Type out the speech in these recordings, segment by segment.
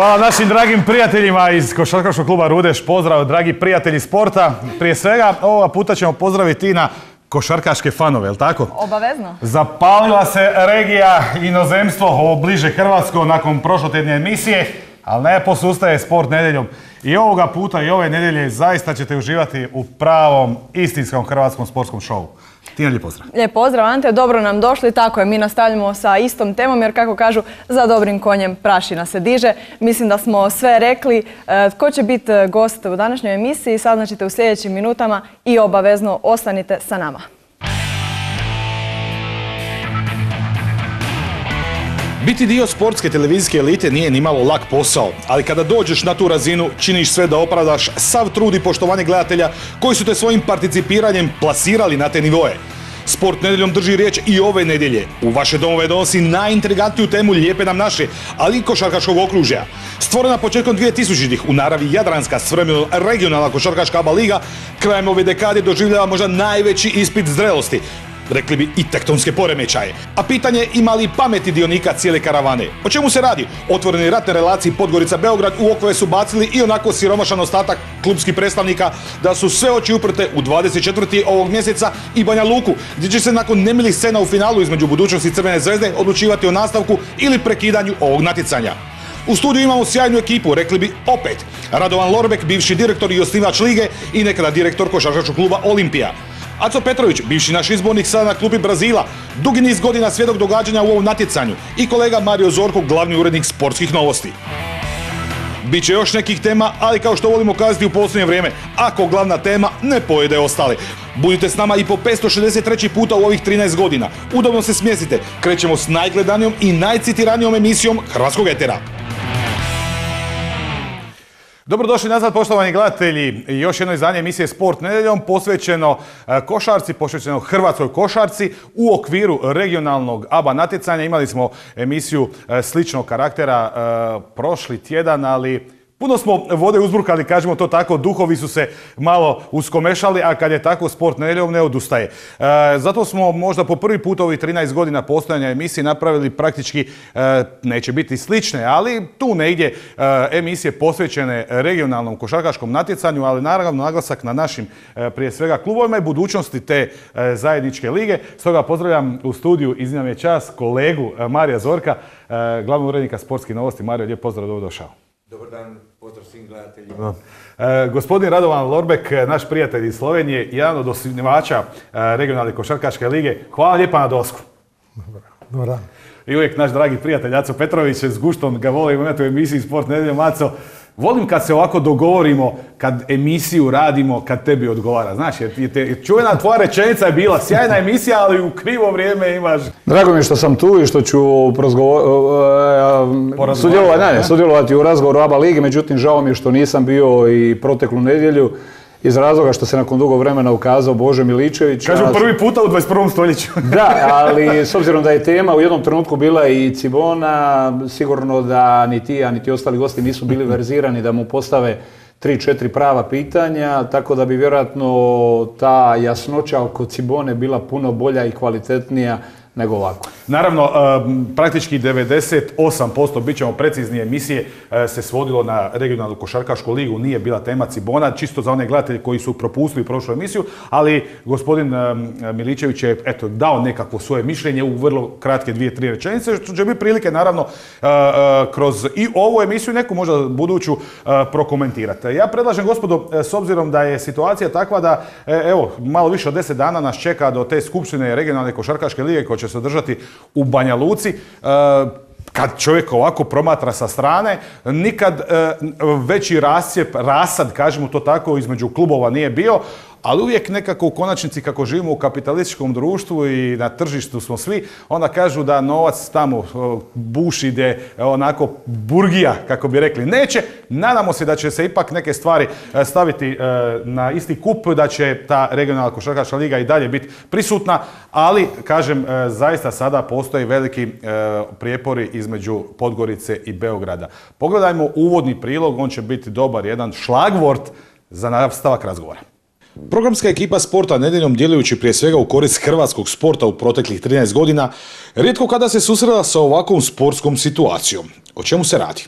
Hvala našim dragim prijateljima iz Košarkaškog kluba Rudeš. Pozdrav, dragi prijatelji sporta. Prije svega, ovoga puta ćemo pozdraviti i na košarkaške fanove, je li tako? Obavezno. Zapalila se regija, inozemstvo, ovo bliže Hrvatsko nakon prošlotjedne emisije, ali ne posustaje sport nedjeljom. I ovoga puta i ove nedjelje zaista ćete uživati u pravom, istinskom hrvatskom sportskom šovu. Tina, lijep pozdrav. Lijep pozdrav, Ante. Dobro nam došli. Tako je, mi nastavljamo sa istom temom jer, kako kažu, za dobrim konjem prašina se diže. Mislim da smo sve rekli. Tko će biti gost u današnjoj emisiji saznaćete u sljedećim minutama i obavezno ostanite sa nama. Biti dio sportske televizijske elite nije ni malo lak posao, ali kada dođeš na tu razinu, činiš sve da opravdaš sav trud i poštovanje gledatelja koji su te svojim participiranjem plasirali na te nivoje. Sport nedjeljom drži riječ i ove nedjelje. U vaše domove donosi najintrigantniju temu Lijepe nam naše, ali i košarkaškog okružja. Stvorena početkom 2000-ih u naravi jadranska s vremenom regionalna košarkaška ABA liga, krajem ove dekade doživljava možda najveći ispit zrelosti. Rekli bi i tektonske poremećaje. A pitanje ima li pameti dionika cijele karavane? O čemu se radi? Otvoreni ratne relaciji Podgorica-Beograd u okove su bacili i onako siromašan ostatak klubskih predstavnika da su sve oči uprte u 24. ovog mjeseca i Banja Luku, gdje će se nakon nemilih scena u finalu između budućnosti Crvene zvezde odlučivati o nastavku ili prekidanju ovog natjecanja. U studiju imamo sjajnu ekipu, rekli bi opet. Radovan Lorbek, bivši direktor i osnivač lige i nekada direktor košarkaškog kluba Olimpija. Aco Petrović, bivši naš izbornik sada na klubi Brazila, dugi niz godina svjedok događanja u ovom natjecanju i kolega Mario Zorko, glavni urednik sportskih novosti. Biće još nekih tema, ali kao što volimo kazati u posljednje vrijeme, ako glavna tema ne pojede ostale. Budite s nama i po 563. puta u ovih 13 godina. Udobno se smjestite, krećemo s najgledanijom i najcitiranijom emisijom Hrvatskog etera. Dobrodošli nazad, poštovani gledatelji. Još jedno izdanje emisije Sport nedjeljom posvećeno košarci, posvećeno hrvatskoj košarci. U okviru regionalnog ABA natjecanja imali smo emisiju sličnog karaktera prošli tjedan, ali puno smo vode uzburkali, kažemo to tako, duhovi su se malo uskomešali, a kad je tako Sport nedjeljom ne odustaje. Zato smo možda po prvi put ovih 13 godina postojanja emisije napravili praktički, neće biti slične, ali tu negdje emisije posvećene regionalnom košarkaškom natjecanju, ali naravno naglasak na našim prije svega klubovima i budućnosti te zajedničke lige. Stoga pozdravljam u studiju, iznimna mi je čast, kolegu Marija Zorka, glavnog urednika sportskih novosti. Mario, lijep pozdrav, dobrodošao. Dobar dan, pozdrav svim gledateljima. Gospodin Radovan Lorbek, naš prijatelj iz Slovenije, jedan od osnivača regionalne košarkaške lige. Hvala lijepa na dolasku. Dobar dan. I uvijek naš dragi prijatelj Aco Petrović, s guštom ga volim imati u emisiji Sport nedjeljom. Aco, volim kad se ovako dogovorimo, kad emisiju radimo, kad tebi odgovara. Znaš, jer čuvena tvoja rečenica je bila sjajna emisija, ali u krivo vrijeme imaš... Drago mi je što sam tu i što ću sudjelovati u razgovoru ABA ligi, međutim žao mi je što nisam bio i proteklu nedjelju iz razloga što se nakon dugo vremena ukazao Božo Miličević. Kažu prvi puta u 21. stoljeću. Da, ali s obzirom da je tema u jednom trenutku bila i Cibona, sigurno da ni ti, a niti ostali gosti nisu bili verzirani da mu postave 3-4 prava pitanja, tako da bi vjerojatno ta jasnoća oko Cibone bila puno bolja i kvalitetnija nego ovako. Naravno, praktički 98%, bit ćemo precizni, emisije se svodilo na regionalnu košarkašku ligu, nije bila tema Cibona, čisto za one gledatelje koji su propustili prošlu emisiju, ali gospodin Miličević je dao nekakvo svoje mišljenje u vrlo kratke 2-3 rečenice, što će biti prilike naravno kroz i ovu emisiju neku možda buduću prokomentirati. Ja predlažem, gospodo, s obzirom da je situacija takva da evo, malo više od 10 dana nas čeka do te skupštine regionalne košarkaške lige koja će se održati u Banja Luci. Kad čovjek ovako promatra sa strane, nikad veći rasad, kažemo to tako, između klubova nije bio, ali uvijek nekako u konačnici, kako živimo u kapitalističkom društvu i na tržištu smo svi, onda kažu da novac tamo buši gdje onako burgija, kako bi rekli, neće. Nadamo se da će se ipak neke stvari staviti na isti kup, da će ta regionalna košarkaška liga i dalje biti prisutna, ali, kažem, zaista sada postoji veliki prijepori između Podgorice i Beograda. Pogledajmo uvodni prilog, on će biti dobar, jedan šlagvort za nastavak razgovora. Programska ekipa Sporta nedjeljom, djelujući prije svega u korist hrvatskog sporta u proteklih 13 godina, rijetko kada se susrela sa ovakvom sportskom situacijom. O čemu se radi?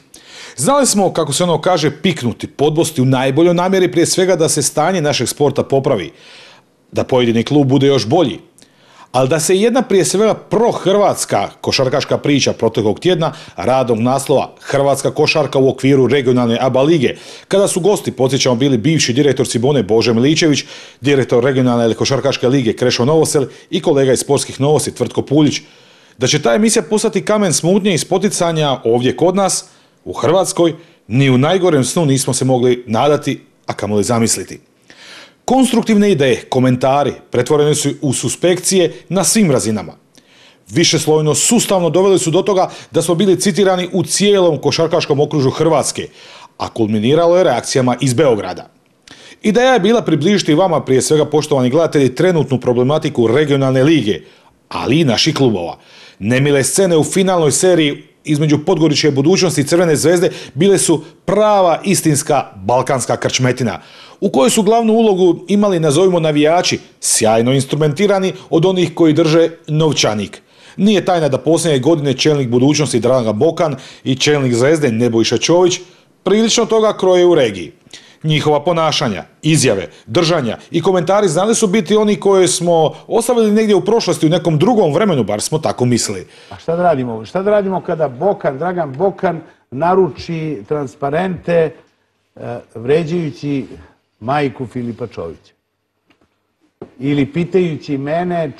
Znali smo, kako se ono kaže, piknuti, podbosti u najboljoj namjeri, prije svega da se stanje našeg sporta popravi, da pojedini klub bude još bolji. Ali da se jedna prije svega prohrvatska košarkaška priča proteklog tjedna radnog naslova Hrvatska košarka u okviru regionalne ABA lige, kada su gosti, podsjećamo, bili bivši direktor Cibone Bože Miličević, direktor regionalne košarkaške lige Krešo Novosel i kolega iz Sportskih novosti Tvrtko Puljić, da će ta emisija postati kamen smutnje i spoticanja ovdje kod nas, u Hrvatskoj, ni u najgorem snu nismo se mogli nadati, a kamoli zamisliti. Konstruktivne ideje, komentari pretvorene su u suspekcije na svim razinama. Višeslojno sustavno doveli su do toga da smo bili citirani u cijelom košarkaškom okružju Hrvatske, a kulminiralo je reakcijama iz Beograda. Ideja je bila približiti vama, prije svega poštovani gledatelji, trenutnu problematiku regionalne lige, ali i naših klubova. Nemile scene u finalnoj seriji između Podgoričke Budućnosti i Crvene zvezde bile su prava istinska balkanska krčmetina, u kojoj su glavnu ulogu imali, nazovimo, navijači, sjajno instrumentirani od onih koji drže novčanik. Nije tajna da posljednje godine čelnik Budućnosti Dragan Bokan i čelnik Zvezde Nebojša Čović prilično toga kroje u regiji. Njihova ponašanja, izjave, držanja i komentari znali su biti oni koje smo ostavili negdje u prošlosti, u nekom drugom vremenu, bar smo tako mislili. A šta da radimo? Šta da radimo kada Dragan Bokan naruči transparente vređajući majku Filipa Čovića? Ili pitajući mene,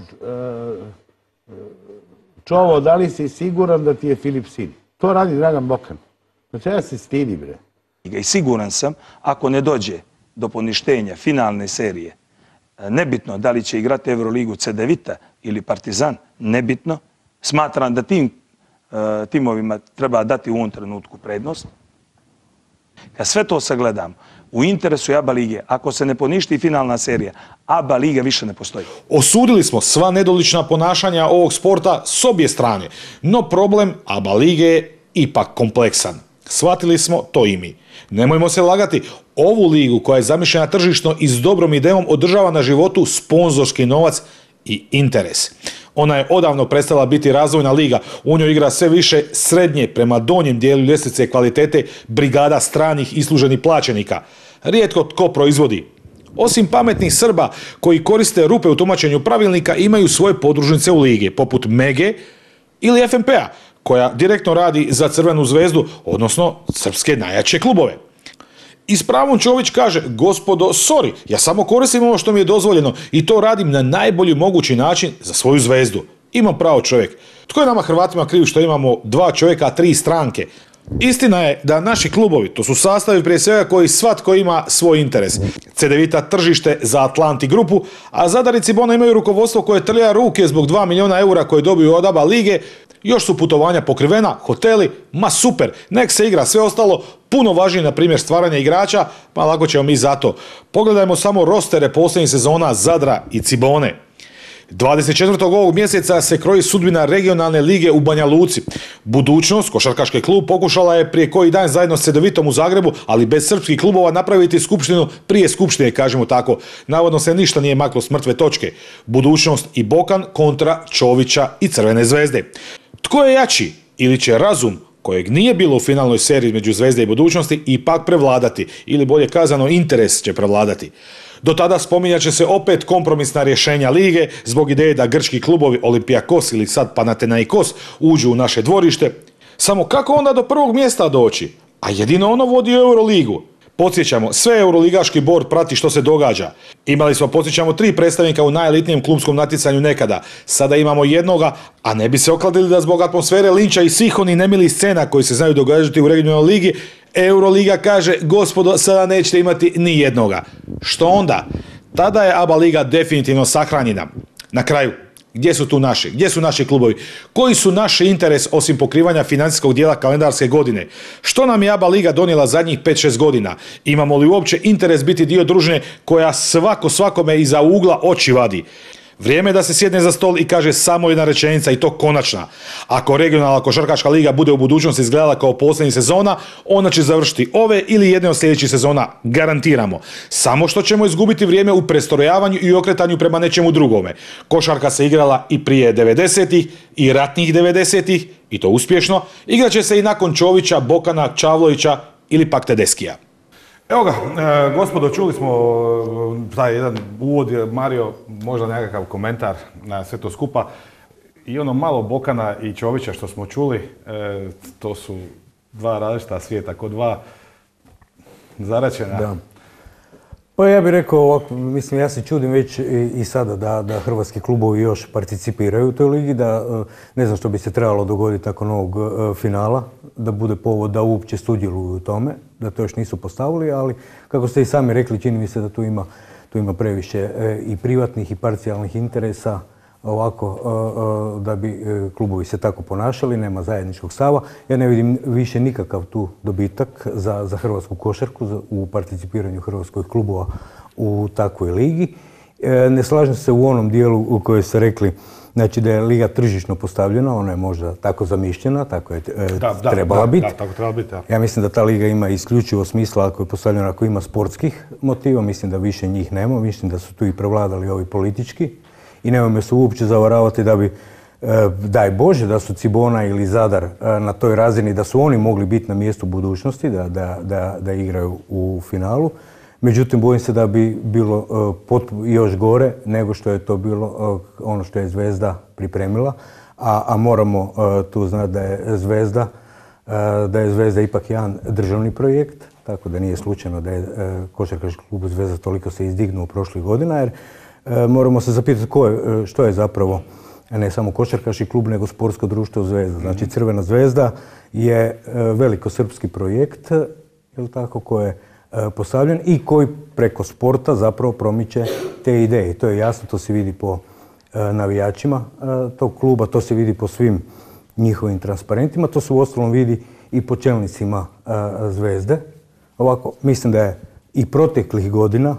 Čovo, da li si siguran da ti je Filip sin? To radi Dragan Bokan. Znači ja se stidi, bre. I siguran sam, ako ne dođe do poništenja finalne serije, nebitno da li će igrati Euroligu Cedevita ili Partizan, nebitno, smatram da tim timovima treba dati u ovom trenutku prednost. Kad sve to sagledam, u interesu ABA lige, ako se ne poništi finalna serija, ABA liga više ne postoji. Osudili smo sva nedolična ponašanja ovog sporta s obje strane, no problem ABA lige je ipak kompleksan. Shvatili smo to i mi. Nemojmo se lagati, ovu ligu koja je zamišljena tržišno i s dobrom idejom održava na životu sponzorski novac i interes. Ona je odavno prestala biti razvojna liga, u njoj igra sve više srednje prema donjem dijelu ljestvice kvalitete brigada stranih isluženih plaćenika. Rijetko tko proizvodi. Osim pametnih Srba koji koriste rupe u tumačenju pravilnika, imaju svoje podružnice u ligi, poput Mege ili FNP-a, koja direktno radi za Crvenu zvezdu, odnosno srpske najjače klubove. I s pravom Čović kaže, gospodo, sorry, ja samo koristim ovo što mi je dozvoljeno i to radim na najbolji mogući način za svoju zvezdu. Imam pravo, čovjek. Tko je nama Hrvatima kriv što imamo 2 čovjeka, a 3 stranke? Istina je da naši klubovi, to su sastavi prije svega koji svatko ima svoj interes. Cedevita tržište za Atlanti grupu, a Zadar i Cibona imaju rukovodstvo koje trlja ruke zbog 2 milijuna eura koje dobiju od ABA lige. Još su putovanja pokrivena, hoteli, ma super, nek se igra, sve ostalo puno važnije, na primjer stvaranje igrača, pa lako ćemo mi za to. Pogledajmo samo rostere posljednjih sezona Zadra i Cibone. 24. ovog mjeseca se kroji sudbina regionalne lige u Banja Luci. Budućnost, košarkaški klub, pokušala je prije koji dan zajedno s Cedevitom u Zagrebu, ali bez srpskih klubova, napraviti skupštinu prije skupštine, kažemo tako. Navodno se ništa nije maklo s mrtve točke. Budućnost i Bokan kontra Čovića i Crvene zvezde. Tko je jači? Ili će razum, kojeg nije bilo u finalnoj seriji između Zvezde i Budućnosti, ipak prevladati, ili bolje kazano interes će prevladati. Do tada spominjat će se opet kompromisna rješenja lige zbog ideje da grčki klubovi Olympiakos ili sad Panathinaikos uđu u naše dvorište. Samo kako onda do prvog mjesta doći? A jedino ono vodi u Euroligu. Podsjećamo, sve euroligaški bord prati što se događa. Imali smo, podsjećamo, 3 predstavnika u najelitnijem klubskom natjecanju nekada. Sada imamo jednoga, a ne bi se okladili da zbog atmosfere linča i svih onih nemilih scena koji se znaju događati u regionalnoj ligi, Euroliga kaže, gospodo, sada nećete imati ni jednoga. Što onda? Tada je ABA liga definitivno sahranjena. Na kraju, gdje su tu naši? Gdje su naši klubovi? Koji su naši interes osim pokrivanja financijskog dijela kalendarske godine? Što nam je ABA liga donijela zadnjih 5-6 godina? Imamo li uopće interes biti dio družine koja svakome iza ugla oči vadi? Vrijeme je da se sjedne za stol i kaže samo jedna rečenica, i to konačna. Ako regionalna košarkaška liga bude u budućnosti izgledala kao posljednjih sezona, ona će završiti ove ili jedne od sljedećih sezona, garantiramo. Samo što ćemo izgubiti vrijeme u prestrojavanju i okretanju prema nečemu drugome. Košarka se igrala i prije 90-ih, i ratnih 90-ih, i to uspješno, igraće se i nakon Čovića, Bokana, Čavlovića ili pak Tedeskija. Evo ga, gospodo, čuli smo taj jedan uvod, Mario, možda nekakav komentar na sve to skupa. I ono malo Bokana i Čovića što smo čuli, to su dva različita svijeta, ko dva zaraćena. Da. Pa ja bih rekao ovako, mislim, ja se čudim već i sada da hrvatski klubovi još participiraju u toj ligi, da ne znam što bi se trebalo dogoditi nakon ovog finala, da bude povod da uopće sudjeluju u tome, da to još nisu postavili, ali kako ste i sami rekli, čini mi se da tu ima previše i privatnih i parcijalnih interesa, ovako da bi klubovi se tako ponašali, nema zajedničkog stava. Ja ne vidim više nikakav tu dobitak za hrvatsku košarku u participiranju hrvatskih klubova u takvoj ligi. Ne slažem se u onom dijelu u kojoj ste rekli, znači da je liga tržišno postavljena, ona je možda tako zamišljena, tako je trebala biti. Da, tako treba biti. Ja mislim da ta liga ima isključivo smisla ako je postavljena, ako ima sportskih motiva, mislim da više njih nema, mislim da su tu i prevladali ovi politički. I nemojme se uopće zavaravati da bi, daj Bože, da su Cibona ili Zadar na toj razini, da su oni mogli biti na mjestu budućnosti, da igraju u finalu. Međutim, bojim se da bi bilo još gore nego što je to bilo ono što je Zvezda pripremila. A moramo tu znati da je Zvezda ipak jedan državni projekt, tako da nije slučajno da je košarkaški klub Zvezda toliko se izdignuo prošlih godina, jer moramo se zapitati što je zapravo ne samo košarkaški klub, nego sportsko društvo Zvezda. Znači, Crvena zvezda je velikosrpski projekt, koji je postavljen i koji preko sporta zapravo promiče te ideje. To je jasno, to se vidi po navijačima tog kluba, to se vidi po svim njihovim transparentima, to se uostalom vidi i po čelnicima Zvezde. Ovako, mislim da je i proteklih godina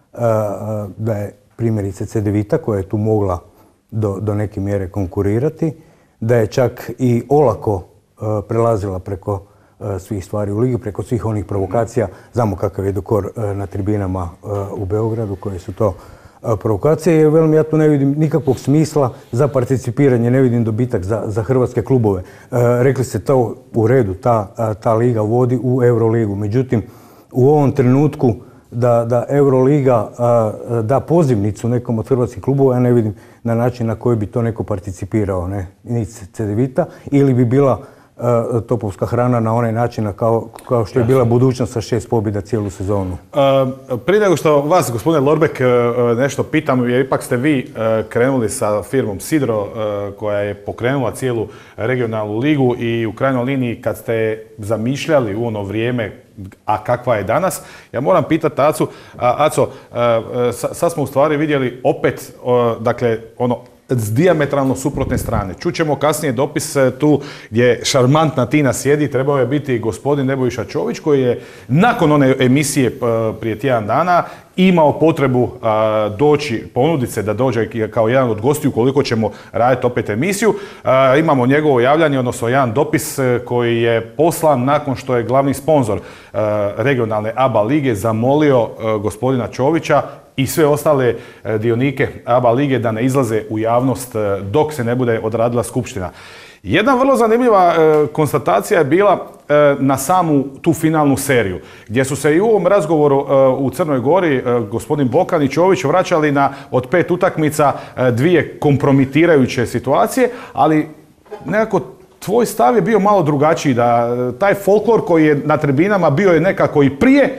da je primjerice Cedevita koja je tu mogla do neke mjere konkurirati, da je čak i olako prelazila preko svih stvari u ligi, preko svih onih provokacija. Znamo kakav je dokor na tribinama u Beogradu, koje su to provokacije. Jer velim, ja tu ne vidim nikakvog smisla za participiranje, ne vidim dobitak za hrvatske klubove. Rekli ste to u redu, ta liga vodi u Euroligu. Međutim, u ovom trenutku da Euroliga da pozivnicu nekom od hrvatskih klubova, ja ne vidim na način na koji bi to neko participirao, ni Cedevita, ili bi bila topovska hrana na onaj način kao što je bila budućnost sa 6 pobjeda cijelu sezonu. Prije nego što vas, gospodine Lorbek, nešto pitam, jer ipak ste vi krenuli sa firmom Sidro, koja je pokrenula cijelu regionalnu ligu, i u krajnjoj liniji kad ste zamišljali u ono vrijeme, a kakva je danas, ja moram pitati Aco, sad smo u stvari vidjeli opet, dakle, ono, s dijametralno suprotne strane. Čućemo kasnije dopis tu gdje šarmantna Tina sjedi, trebao je biti gospodin Nebojša Čović, koji je nakon one emisije prije tjedan dana imao potrebu doći, ponuditi se da dođe kao jedan od gostiju koliko ćemo raditi opet emisiju. Imamo njegovo javljanje, odnosno jedan dopis koji je poslan nakon što je glavni sponzor regionalne ABA lige zamolio gospodina Čovića i sve ostale dionike ABA lige da ne izlaze u javnost dok se ne bude odradila skupština. Jedna vrlo zanimljiva konstatacija je bila na samu tu finalnu seriju, gdje su se i u ovom razgovoru u Crnoj Gori gospodin Bokan i Čović vraćali na od 5 utakmica 2 kompromitirajuće situacije, ali nekako tvoj stav je bio malo drugačiji, da taj folklor koji je na tribinama bio je nekako i prije,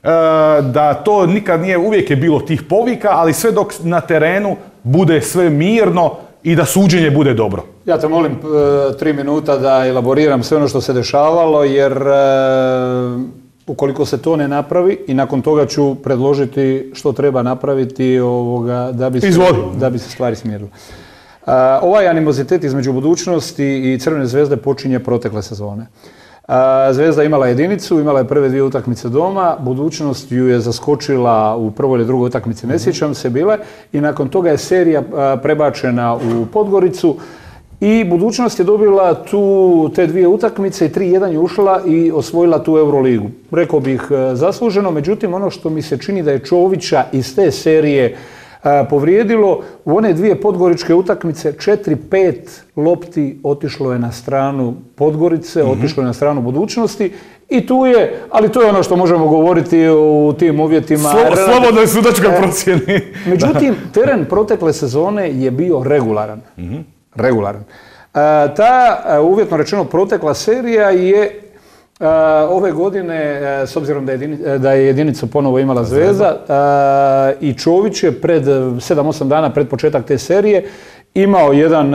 da to nikad nije, uvijek je bilo tih povika, ali sve dok na terenu bude sve mirno i da suđenje bude dobro. Ja te molim 3 minuta da elaboriram sve ono što se dešavalo, jer ukoliko se to ne napravi, i nakon toga ću predložiti što treba napraviti da bi se stvari smirile. Ovaj animozitet između budućnosti i Crvene zvezde počinje protekle sezone. Zvezda imala jedinicu, imala je prve 2 utakmice doma, budućnost ju je zaskočila u prvoj ili drugoj utakmici, ne sjećam se bile, i nakon toga je serija prebačena u Podgoricu i budućnost je dobila te 2 utakmice i 3-1 je ušla i osvojila tu Euroligu. Rekao bih zasluženo, međutim ono što mi se čini da je Čovića iz te serije povrijedilo. U one dvije podgoričke utakmice 4-5 lopti otišlo je na stranu Podgorice, otišlo je na stranu Budućnosti. I tu je, ali to je ono što možemo govoriti u tim uvjetima. Slobodno je sudačka procjeni. Međutim, teren protekle sezone je bio regularan. Regularan. Ta, uvjetno rečeno, protekla serija je ove godine, s obzirom da je jedinicu ponovo imala Zvezda, i Čović je pred 7-8 dana pred početak te serije imao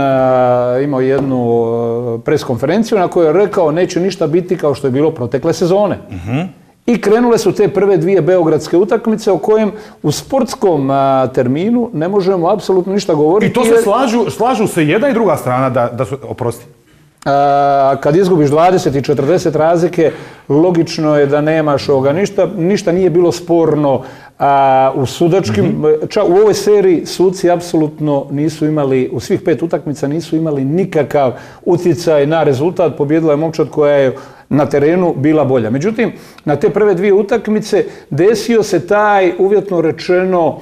jednu preskonferenciju na kojoj je rekao neće ništa biti kao što je bilo protekle sezone. I krenule su te prve dvije beogradske utakmice o kojem u sportskom terminu ne možemo apsolutno ništa govoriti. I to se slažu se jedna i druga strana da su, oprosti. Kad izgubiš 20 i 40 razlike, logično je da nemaš ovoga ništa. Ništa nije bilo sporno u sudačkim. U ovoj seriji suci apsolutno nisu imali, u svih 5 utakmica nisu imali nikakav utjecaj na rezultat. Pobjedila je momčad koja je na terenu bila bolja. Međutim, na te prve dvije utakmice desio se taj, uvjetno rečeno,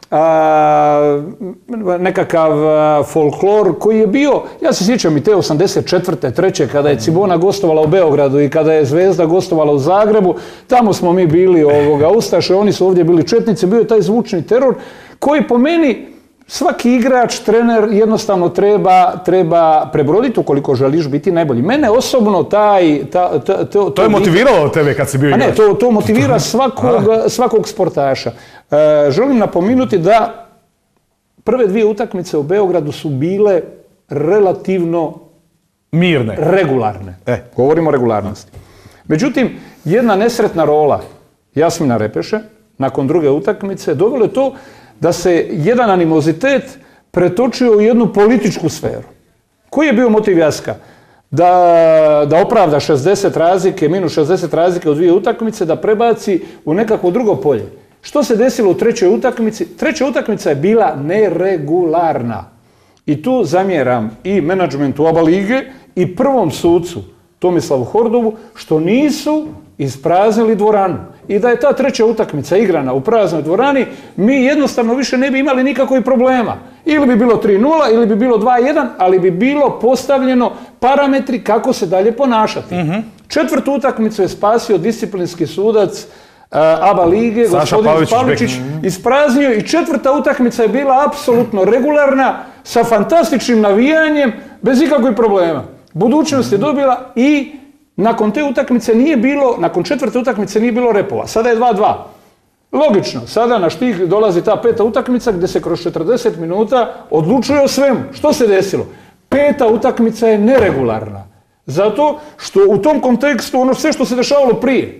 nekakav folklor koji je bio, ja se sjećam i te 84. treće kada je Cibona gostovala u Beogradu i kada je Zvezda gostovala u Zagrebu, tamo smo mi bili ustaše, oni su ovdje bili četnici, bio je taj zvučni teror koji po meni svaki igrač, trener jednostavno treba prebroditi ukoliko želiš biti najbolji. Mene osobno to je motiviralo tebe kad si bio igrač? Ne, to motivira svakog sportaša. Želim napomenuti da prve dvije utakmice u Beogradu su bile relativno mirne, regularne. Govorimo o regularnosti. Međutim, jedna nesretna rola Jasmina Repeše nakon druge utakmice dovelo je to da se jedan animozitet pretočio u jednu političku sferu. Koji je bio motiv Jaska? Da opravda 60 razlike, minus 60 razlike u dvije utakmice, da prebaci u nekako drugo polje. Što se desilo u trećoj utakmici? Treća utakmica je bila neregularna. I tu zamjeram i menadžmentu ABA lige i prvom sucu Tomislavu Hordovu što nisu ispraznili dvoranu. I da je ta treća utakmica igrana u praznoj dvorani, mi jednostavno više ne bi imali nikakvih problema. Ili bi bilo 3-0, ili bi bilo 2-1, ali bi bilo postavljeno parametri kako se dalje ponašati. Četvrtu utakmicu je spasio disciplinski sudac ABA lige, gospodin Pavličić, ispraznio i četvrta utakmica je bila apsolutno regularna, sa fantastičnim navijanjem, bez ikakvih problema. Budućnost je dobila i nakon te utakmice nije bilo, nakon četvrte utakmice nije bilo repova. Sada je 2-2. Logično, sada na štih dolazi ta peta utakmica gdje se kroz 40 minuta odlučuje o svemu. Što se desilo? Peta utakmica je neregularna. Zato što u tom kontekstu ono sve što se dešavalo prije,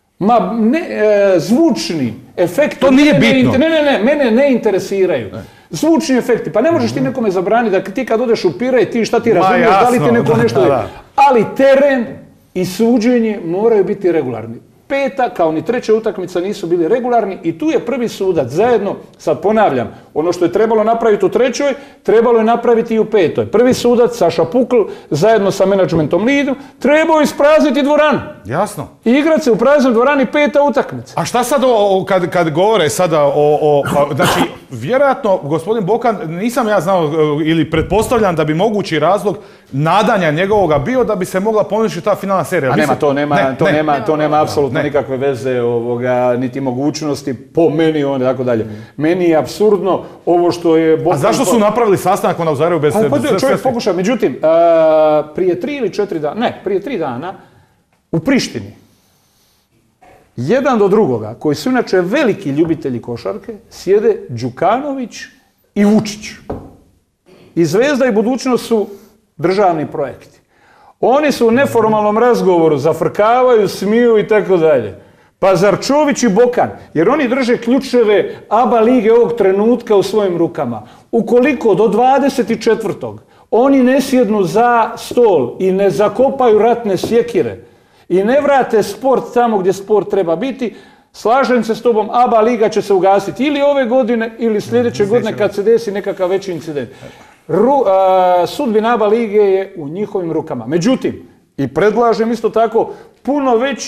zvučni efekti... To nije bitno. Mene ne interesiraju. Zvučni efekti. Pa ne možeš ti nekome zabraniti da ti kad odeš u Pirej, ti šta ti razumiješ, da li ti neko nešto... Ali teren i suđenje moraju biti regularni. Peta, kao ni treća utakmica nisu bili regularni i tu je prvi sudac zajedno, sad ponavljam, ono što je trebalo napraviti u trećoj, trebalo je napraviti i u petoj. Prvi sudac, Saša Pukl, zajedno sa menadžmentom Lidu, trebao isprazniti dvoranu. Jasno. I igrat se u praznoj dvorani peta utakmica. A šta sad kad govore sada znači, vjerojatno, gospodin Bokan, nisam ja znao ili pretpostavljam da bi mogući razlog nadanja njegovoga bio da bi se mogla poništiti ta finalna serija. A to nema apsolutno nikakve veze, niti mogućnosti, po meni, tako dalje. Meni je apsurdno ovo što je Bokan... A zašto su napravili sastanak u Zagrebu bez... Čovjek pokuša, međutim, prije 3 ili 4 dana, ne, prije 3 dana, u Prištini, jedan do drugoga, koji su inače veliki ljubitelji košarke, sjede Đukanović i Vučić. I Zvezda i Budućnost su državni projekti. Oni su u neformalnom razgovoru, zafrkavaju, smiju i tako dalje. Pa zar Čović i Bokan, jer oni drže ključeve ABA lige ovog trenutka u svojim rukama. Ukoliko do 24. oni ne sjednu za stol i ne zakopaju ratne sjekire i ne vrate sport tamo gdje sport treba biti, slažem se s tobom, ABA liga će se ugasiti ili ove godine ili sljedeće godine kad se desi nekakav veći incident. Sudbina ABA lige je u njihovim rukama. Međutim, i predlažem isto tako puno veći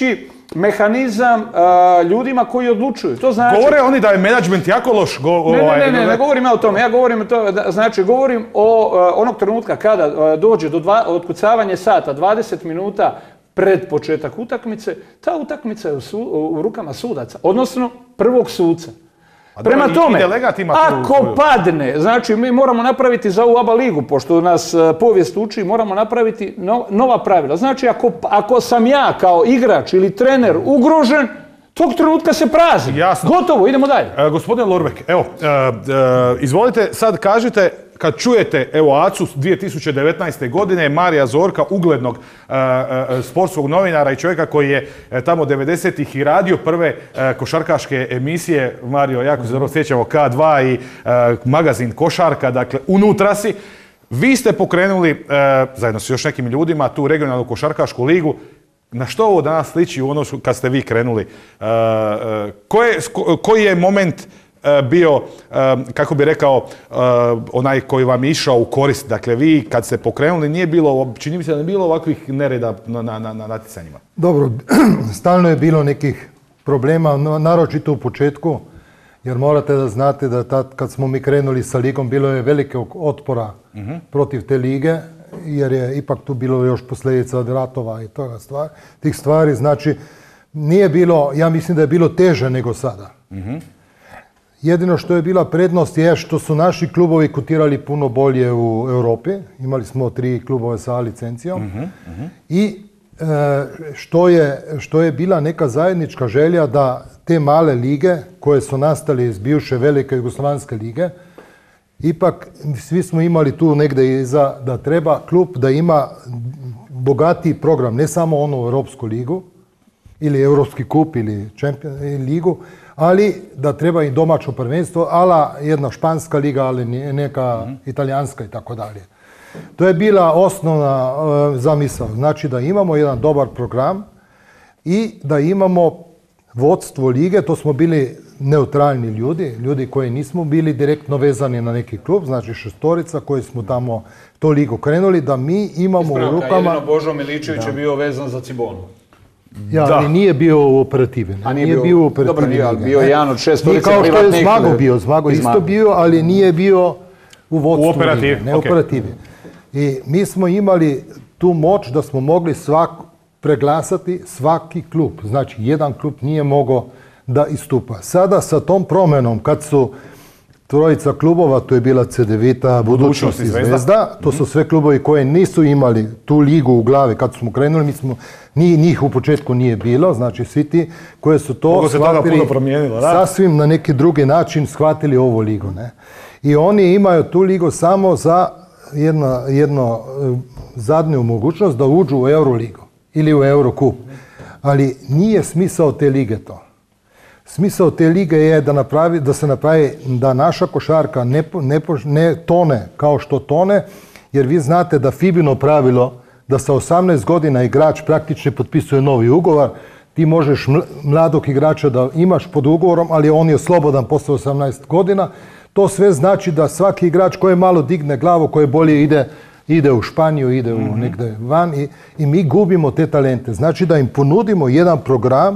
mehanizam ljudima koji odlučuju. To znači... Govore oni da je menadžment jako loš. Ne govorim ja o tome. Ja govorim o onog trenutka kada dođe do otkucavanja sata, 20 minuta pred početak utakmice, ta utakmica je u rukama sudaca, odnosno prvog suca. Prema tome, ako padne, znači mi moramo napraviti za ovu ABA ligu, pošto nas povijest uči, moramo napraviti nova pravila. Znači, ako sam ja kao igrač ili trener ugrožen, tog trenutka se prazi. Jasno. Gotovo, idemo dalje. Gospodine Lorbek, evo, izvolite, sad kažite, kad čujete, evo, Acu 2019. godine, Marija Zorka, uglednog sportskog novinara i čovjeka koji je tamo 90-ih i radio prve košarkaške emisije, Mario, jako se dobro sjećamo, K2 i magazin Košarka, dakle, unutra si. Vi ste pokrenuli, zajedno s još nekim ljudima, tu regionalnu košarkašku ligu. Na što ovo danas sliči u ono kad ste vi krenuli? Koji je moment bio, kako bi rekao, onaj koji vam je išao u korist? Dakle, vi kad ste pokrenuli, nije bilo, čini mi se da nije bilo ovakvih nereda na natjecanjima. Dobro, stalno je bilo nekih problema, naročito u početku, jer morate da znate da tad kad smo mi krenuli sa ligom, bilo je velikog otpora protiv te lige, jer je ipak tu bilo još posljedica od ratova i tih stvari. Znači, nije bilo, ja mislim da je bilo teže nego sada. Jedino što je bila prednost je što su naši klubovi kotirali puno bolje u Europi. Imali smo 3 klubove sa licencijom. I što je bila neka zajednička želja da te male lige koje su nastale iz bivše velike jugoslavanske lige, ipak svi smo imali tu negdje iza da treba klub da ima bogatiji program, ne samo onu Europsku ligu ili Europski kup ili ligu, ali da treba i domaćo prvenstvo, ala jedna španska liga, ali neka italijanska i tako dalje. To je bila osnovna zamisao. Znači da imamo jedan dobar program i da imamo vodstvo lige, to smo bili neutralni ljudi koji nismo bili direktno vezani na neki klub, znači 6 koji smo tamo to ligu krenuli, da mi imamo u rukama... Jedino Božo Miličević je bio vezan za Cibonu. Ja, ali nije bio u operativi. Nije bio u operativi. Dobro, bio je jedan od 6 privatnih. Kao što je Zmago bio. Zmago isto bio, ali nije bio u vodstvu. U operativi. Ne operativi. I mi smo imali tu moć da smo mogli preglasati svaki klub. Znači, jedan klub nije mogao da istupa. Sada sa tom promjenom, kad su 3 klubova, to je bila Cedevita, Budućnost i Zvezda. To su sve klubovi koji nisu imali tu ligu u glavi kad smo krenuli. Njih u početku nije bilo, znači svi ti koji su to shvatili sasvim na neki drugi način shvatili ovu ligu. I oni imaju tu ligu samo za jednu zadnju mogućnost da uđu u Euroligu ili u Eurokup. Ali nije smisao te lige to. Smisao te lige je da se napravi da naša košarka ne tone kao što tone, jer vi znate da FIBA-ino pravilo da sa 18 godina igrač praktično potpisuje novi ugovor, ti možeš mladog igrača da imaš pod ugovorom, ali on je slobodan posle 18 godina. To sve znači da svaki igrač koji malo digne glavu, koji bolje ide u Španiju, ide u negdje van i mi gubimo te talente. Znači da im ponudimo jedan program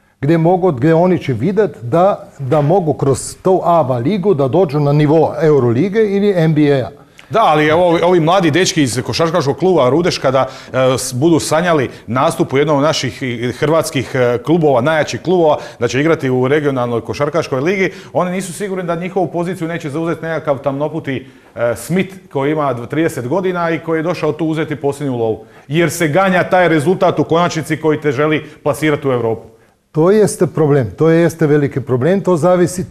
gdje oni će vidjeti da mogu kroz tu ABA ligu da dođu na nivo Eurolige ili NBA-a. Da, ali ovi mladi dečki iz košarkaškog kluba Rudeš kada budu sanjali nastup u jednom od naših hrvatskih klubova, najjačih klubova, da će igrati u regionalnoj košarkaškoj ligi, oni nisu sigurni da njihovu poziciju neće zauzeti nekakav tamnoputi Smith koji ima 30 godina i koji je došao tu uzeti posljednju lovu. Jer se ganja taj rezultat u konačnici koji te želi plasirati u Europu. To jeste problem, to jeste veliki problem, to zavisi,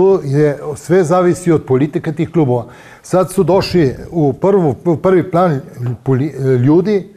sve zavisi od politike tih klubova. Sad su došli u prvi plan ljudi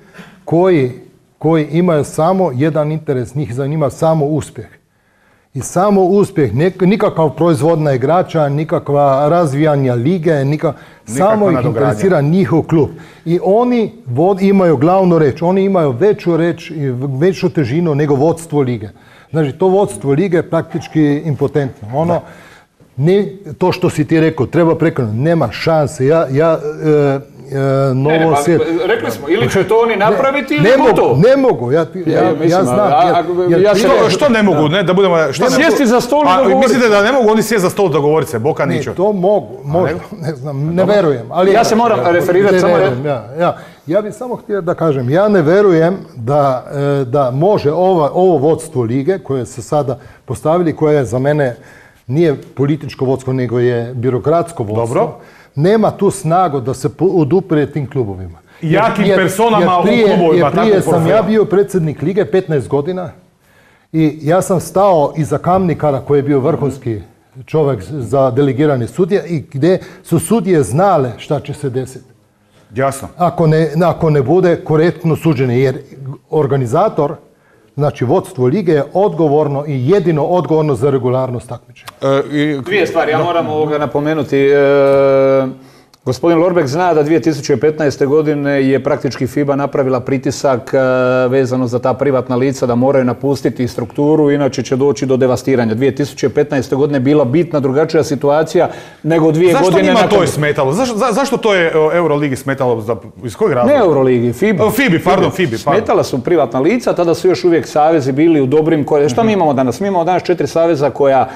koji imaju samo jedan interes, njih zanima samo uspjeh. I samo uspjeh, nikakav proizvodna igrača, nikakva razvijanja lige, samo ih interesira njihov klub. I oni imaju glavnu reč, oni imaju veću reč i veću težinu nego vodstvo lige. Znači, to vodstvo lige je praktički impotentno. To što si ti rekao, treba prekrenuti, nema šanse. Novo Sjet. Rekli smo, ili će to oni napraviti ili gotovo. Ne mogu, ja znam. Što ne mogu, ne, da budemo... Sjesti za stol i dogovoriti. Mislite da ne mogu oni sjesti za stol i dogovoriti se, Bokaniću? Ne, to mogu, možda, ne znam, ne verujem. Ali ja se moram referirati samo... Ja bih samo htio da kažem, ja ne verujem da može ovo vodstvo lige koje se sada postavili, koje je za mene nije političko vodstvo, nego je birokratsko vodstvo. Dobro. Nema tu snagu da se odupre tim klubovima. Jakim personama u klubovima. Prije sam ja bio predsjednik lige 15 godina i ja sam stao iza Kamnikara koji je bio vrhunski čovjek za delegirane sudije i gdje su sudije znale šta će se desiti. Jasno. Ako ne bude korektno suđenje, jer organizator, znači vodstvo lige je odgovorno i jedino odgovorno za regularnost takmičenja. Dvije stvari, ja moram ovoga napomenuti. Gospodin Lorbek zna da 2015. godine je praktički FIBA napravila pritisak vezano za ta privatna lica da moraju napustiti strukturu, inače će doći do devastiranja. 2015. godine je bila bitna drugačija situacija nego 2 godine nakon. Zašto njima to je smetalo? Zašto to je Euroligi smetalo? Iz kojeg razloga? Ne Euroligi, FIBI. Smetala su privatna lica, tada su još uvijek savezi bili u dobrim... Šta mi imamo danas? Mi imamo danas 4 saveza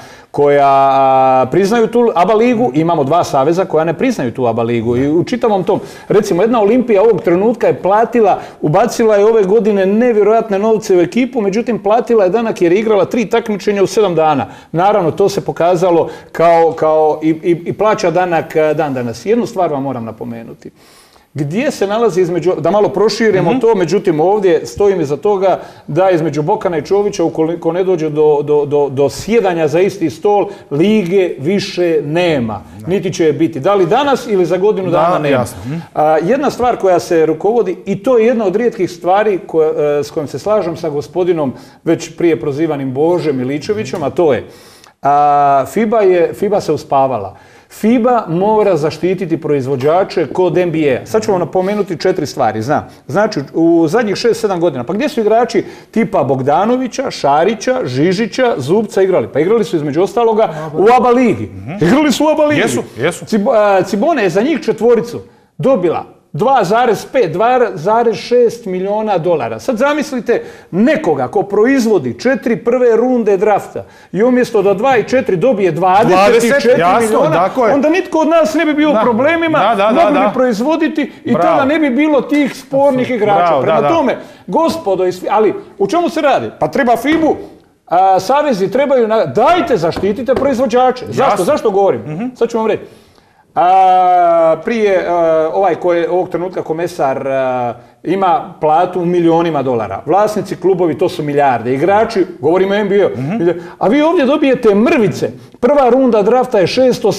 koja priznaju tu ABA ligu, imamo 2 saveza koja ne priznaju tu ABA ligu. I u čitavom tom, recimo jedna Olimpija ovog trenutka je platila, ubacila je ove godine nevjerojatne novce u ekipu, međutim platila je danak jer je igrala 3 takmičenja u 7 dana. Naravno, to se pokazalo kao i plaća danak dan danas. Jednu stvar vam moram napomenuti. Gdje se nalazi između, da malo proširimo to, međutim ovdje stojim iza toga da između Bokana i Čovića, ukoliko ne dođe do sjedanja za isti stol, lige više nema. Niti će je biti. Da li danas ili za godinu dana nema. Jasno. Jedna stvar koja se rukovodi, i to je jedna od rijetkih stvari s kojom se slažem sa gospodinom već prije prozivanim Bože Miličevićem, a to je FIBA se uspavala. FIBA mora zaštititi proizvođače kod NBA. Sad ću vam napomenuti 4 stvari. Znači, u zadnjih 6-7 godina, pa gdje su igrači tipa Bogdanovića, Šarića, Žižića, Zubca igrali? Pa igrali su između ostaloga u ABA ligi. Igrali su u ABA ligi. Jesu. Cibone je za njih 4 dobila 2,5, 2,6 milijuna dolara. Sad zamislite nekoga ko proizvodi 4 prve runde drafta i umjesto da 2 i 4 dobije 24 milijuna, onda nitko od nas ne bi bio u problemima, mogli bi proizvoditi i tada ne bi bilo tih spornih igrača. Prema tome, gospodo, ali u čemu se radi? Pa treba FIBU, savezi trebaju, dajte zaštitite proizvođače. Zašto govorim? Sad ću vam reći. Prije ovog trenutka komesar ima platu u milionima dolara. Vlasnici klubovi to su milijarde. Igrači, govorimo o NBA, a vi ovdje dobijete mrvice. Prva runda drafta je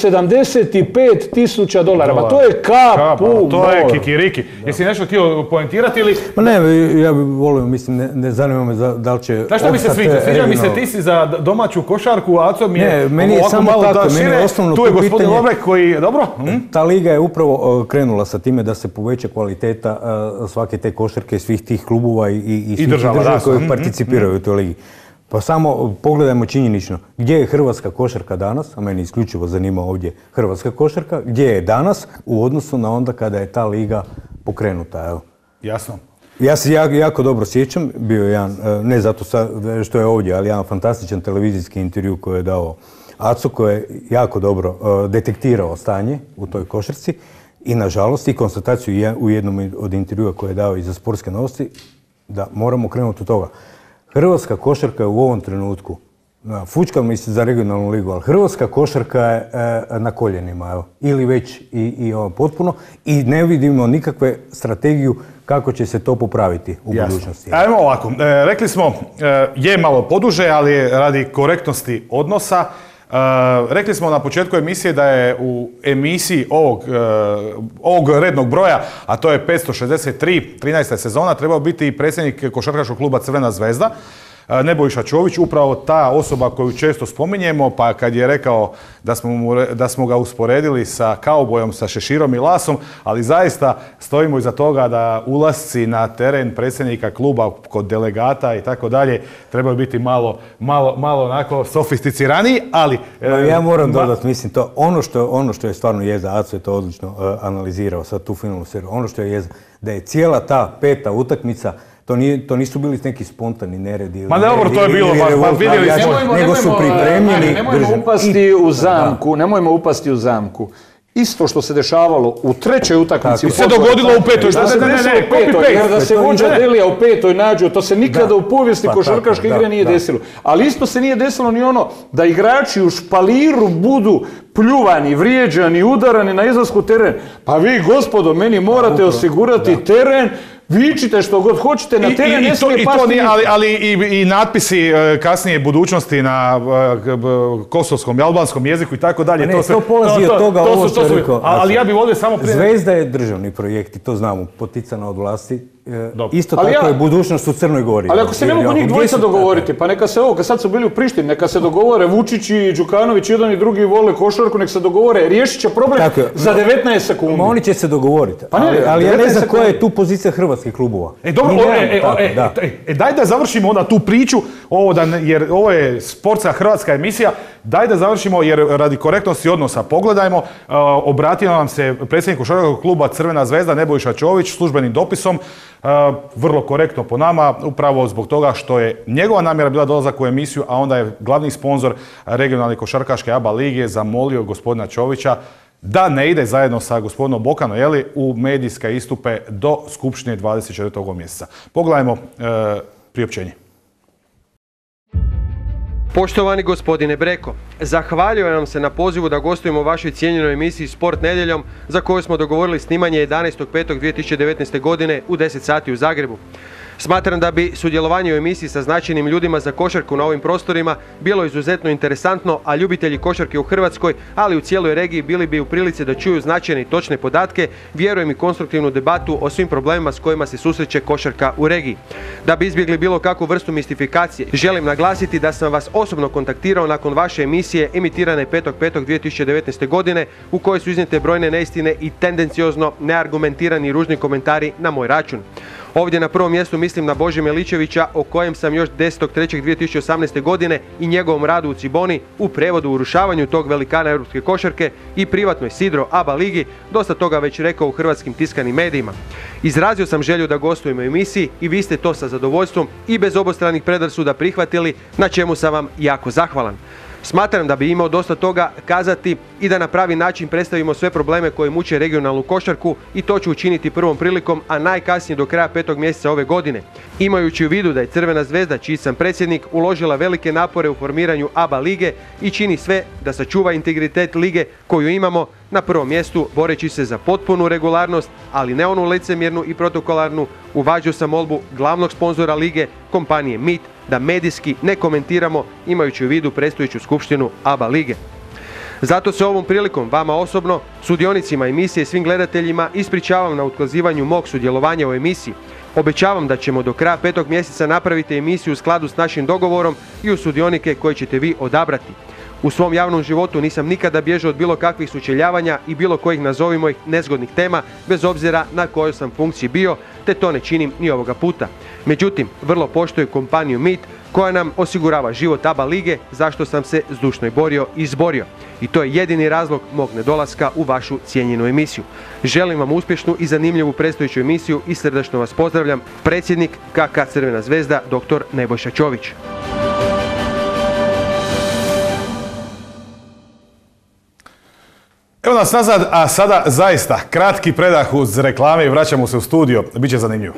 $675,000. Pa to je kap u moru. To je kikiriki. Jesi nešto htio poentirati ili... Ma ne, ja bih volio, mislim, ne zanima me da li će... Znaš što mi se sviđa? Sviđa mi se, ti si za domaću košarku, a Aco mi je... Ne, meni je samo tako, meni je osnovno tu je gospodin Lobrek koji... Dobro? Ta liga je upravo krenula sa time da se poveća kvaliteta svake te košarke, svih tih klubova i svih država koji participiraju u toj ligi. Pa samo pogledajmo činjenično, gdje je hrvatska košarka danas, a meni isključivo zanima ovdje hrvatska košarka, gdje je danas u odnosu na onda kada je ta liga pokrenuta. Evo. Jasno. Ja se jako dobro sjećam, bio je jedan, ne zato što je ovdje, ali jedan fantastičan televizijski intervju koji je dao Aco, koji je jako dobro detektirao stanje u toj košarci i nažalost i konstataciju u jednom od intervjua koje je dao i za Sportske novosti, da moramo krenuti od toga. Hrvatska košarka je u ovom trenutku, fučkam mislim za regionalnu ligu, ali hrvatska košarka je na koljenima, evo, ili već i potpuno, i ne vidimo nikakve strategiju kako će se to popraviti u budućnosti. Ajmo ovako, rekli smo je malo poduže, ali radi korektnosti odnosa. Rekli smo na početku emisije da je u emisiji ovog rednog broja, a to je 563, 13. sezona, trebao biti i predsjednik košarkaškog kluba Crvena zvezda. Nebojša Čović, upravo ta osoba koju često spominjemo, pa kad je rekao da smo ga usporedili sa kaubojom, sa šeširom i lasom, ali zaista stojimo iza toga da ulasci na teren predsjednika kluba kod delegata i tako dalje trebaju biti malo onako sofisticiraniji, ali... Ja moram dodati, mislim, to ono što je stvarno jeza, Aco je to odlično analizirao sad tu finalnu seriju, ono što je jeza, da je cijela ta 5. utakmica, to nisu bili neki spontani neredi. Ma dobro, to je bilo, vidjeli smo. Nego su pripremljeni. Nemojmo upasti u zamku. Isto što se dešavalo u 3. utakmici. Se dogodilo u 5. Što se desilo u 5. Jer da se vođa Delija u 5. nađu, to se nikada u povijesti košarkaške igre nije desilo. Ali isto se nije desilo ni ono da igrači u špaliru budu pljuvani, vrijeđani, udarani na izlasku teren. Pa vi, gospodo, meni morate osigurati teren. Vičite što god hoćete, na teren ne smije pasti. Ali i natpisi kasnije budućnosti na kosovskom i albanskom jeziku i tako dalje. To polazi od toga ovo što je rekao. Ali ja bih volio samo prije... Zvezda je državni projekt i to znamo, poticana od vlasti. Isto tako je budućnost u Crnoj Gori. Ali ako se ne mogu njih dvojica dogovoriti, pa neka se kad sad su bili u Prištini, neka se dogovore Vučić i Đukanović, jedan i drugi vole košarku, nek se dogovore, riješit će problem za 19 sekundi. Oni će se dogovoriti, ali ja ne znam koja je tu pozicija hrvatskih klubova. Daj da završimo onda tu priču, jer ovo je sportska hrvatska emisija, daj da završimo jer radi korektnosti odnosa pogledajmo, obratio nam se predsjednik košarkaškog kluba Crvena zvezda Nebojša Čović službenim dopisom, vrlo korektno po nama, upravo zbog toga što je njegova namjera bila dolazak u emisiju, a onda je glavni sponzor regionalne košarkaške ABA lige zamolio gospodina Čovića da ne ide zajedno sa gospodinom Bokanom u medijske istupe do Skupštine 24. mjeseca. Pogledajmo priopćenje. Poštovani gospodine Breko, zahvaljujem vam se na pozivu da gostujemo u vašoj cijenjenoj emisiji Sport nedjeljom za koju smo dogovorili snimanje 11.5.2019. godine u 10 sati u Zagrebu. Smatram da bi sudjelovanje u emisiji sa značajnim ljudima za košarku na ovim prostorima bilo izuzetno interesantno, a ljubitelji košarke u Hrvatskoj, ali u cijeloj regiji bili bi u prilici da čuju značajne i točne podatke, vjerujem i konstruktivnu debatu o svim problemima s kojima se susreće košarka u regiji. Da bi izbjegli bilo kakvu vrstu mistifikacije, želim naglasiti da sam vas osobno kontaktirao nakon vaše emisije emitirane 5.5.2019. godine u kojoj su iznijete brojne neistine i tendenciozno neargumentirani i ružni komentari na moj račun. Ovdje na prvom mjestu mislim na Bože Miličevića, o kojem sam još 10.3.2018. godine i njegovom radu u Ciboni, u prevodu urušavanju tog velikana europske košarke i privatnoj sidro ABA ligi, dosta toga već rekao u hrvatskim tiskanim medijima. Izrazio sam želju da gostujem u emisiji i vi ste to sa zadovoljstvom i bez obostranih predrasuda prihvatili, na čemu sam vam jako zahvalan. Smatram da bi imao dosta toga kazati i da na pravi način predstavimo sve probleme koje muče regionalnu košarku i to ću učiniti prvom prilikom, a najkasnije do kraja 5. mjeseca ove godine. Imajući u vidu da je Crvena zvezda, čiji sam predsjednik, uložila velike napore u formiranju ABA lige i čini sve da sačuva integritet lige koju imamo na prvom mjestu, boreći se za potpunu regularnost, ali ne onu licemjernu i protokolarnu, uvažio sam molbu glavnog sponzora lige, kompanije MIT, da medijski ne komentiramo imajući u vidu predstojeću skupštinu ABA lige. Zato se ovom prilikom vama osobno, sudionicima emisije i svim gledateljima ispričavam na otkazivanju mog sudjelovanja u emisiji. Obećavam da ćemo do kraja 5. mjeseca napraviti emisiju u skladu s našim dogovorom i uz sudionike koje ćete vi odabrati. U svom javnom životu nisam nikada bježao od bilo kakvih sučeljavanja i bilo kojih, nazovimo ih, nezgodnih tema, bez obzira na kojoj sam funkciji bio, te to ne činim ni ovoga puta. Međutim, vrlo poštujem kompaniju MIT, koja nam osigurava život ABA lige, zašto sam se zdušno borio i izborio. I to je jedini razlog mog nedolaska u vašu cijenjenu emisiju. Želim vam uspješnu i zanimljivu predstojeću emisiju i srdačno vas pozdravljam, predsjednik KK Crvena zvezda, dr. Nebojša Čović. Evo nas nazad, a sada zaista kratki predah uz reklame i vraćamo se u studio. Biće zanimljivo.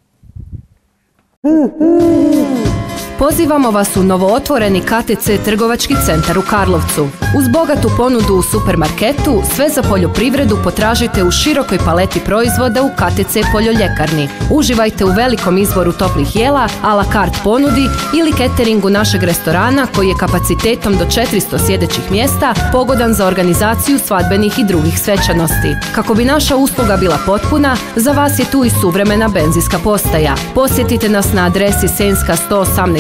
Pozivamo vas u novootvoreni KTC trgovački centar u Karlovcu. Uz bogatu ponudu u supermarketu, sve za poljoprivredu potražite u širokoj paleti proizvoda u KTC Poljoljekarni. Uživajte u velikom izboru toplih jela, a la carte ponudi ili cateringu našeg restorana koji je kapacitetom do 400 sjedećih mjesta pogodan za organizaciju svadbenih i drugih svečanosti. Kako bi naša usluga bila potpuna, za vas je tu i suvremena benzinska postaja. Posjetite nas na adresi Senjska 118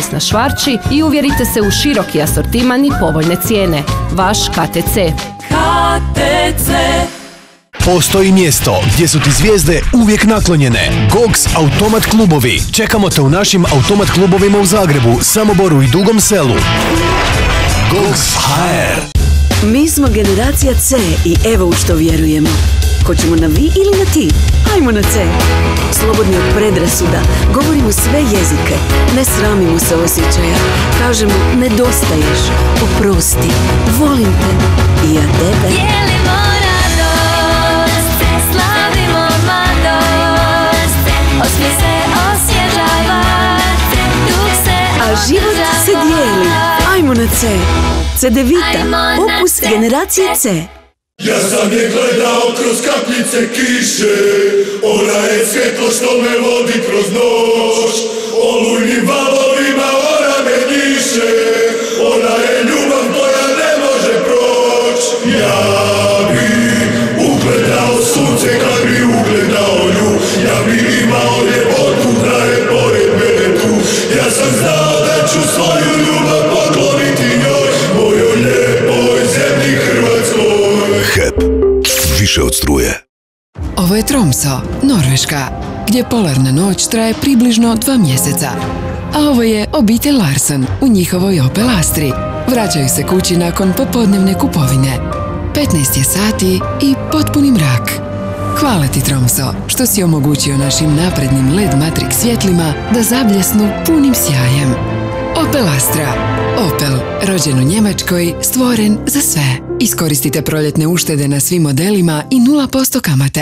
servis na Švarči i uvjerite se u široki asortiman i povoljne cijene. Vaš KTC. KTC. Postoji mjesto gdje su ti zvijezde uvijek naklonjene. Gogs Automat klubovi. Čekamo te u našim automat klubovima u Zagrebu, Samoboru i Dugom Selu. Gogs HR. Mi smo generacija C i evo u što vjerujemo. Hoćemo na vi ili na ti? Ajmo na C. Slobodni od predrasuda, govorimo sve jezike, ne sramimo se osjećaja. Kažemo nedostaješ, oprosti, volim te i ja tebe. Dijelimo radost, slavimo mladost, osmijeh se osvježava, duh se a život se dijeli. Ajmo na C. Cedevita, opus generacije C. Ja sam je gledao kroz kapljice kiše, ona je svjetlo što me vodi kroz noć, olujnim valovima ona me diše, ona je ljubav koja ne može proć. Ja bi ugledao sunce kad bi ugledao nju, ja bi imao ljepotu da je pored mene tu, ja sam znao da ću svoju ljubav pokloniti njoj, mojoj lijepoj zemlji Hrvatskoj. HEP. Više od struje. Ovo je Tromsø, Norveška, gdje polarna noć traje približno 2 mjeseca. A ovo je obitelj Larsen u njihovoj Opel Astri. Vraćaju se kući nakon popodnevne kupovine. 15 je sati i potpuni mrak. Hvala ti Tromsø što si omogućio našim naprednim LED Matrix svjetlima da zabljesnu punim sjajem. Opel Astra. Opel, rođen u Njemačkoj, stvoren za sve. Iskoristite proljetne uštede na svim modelima i 0% kamate.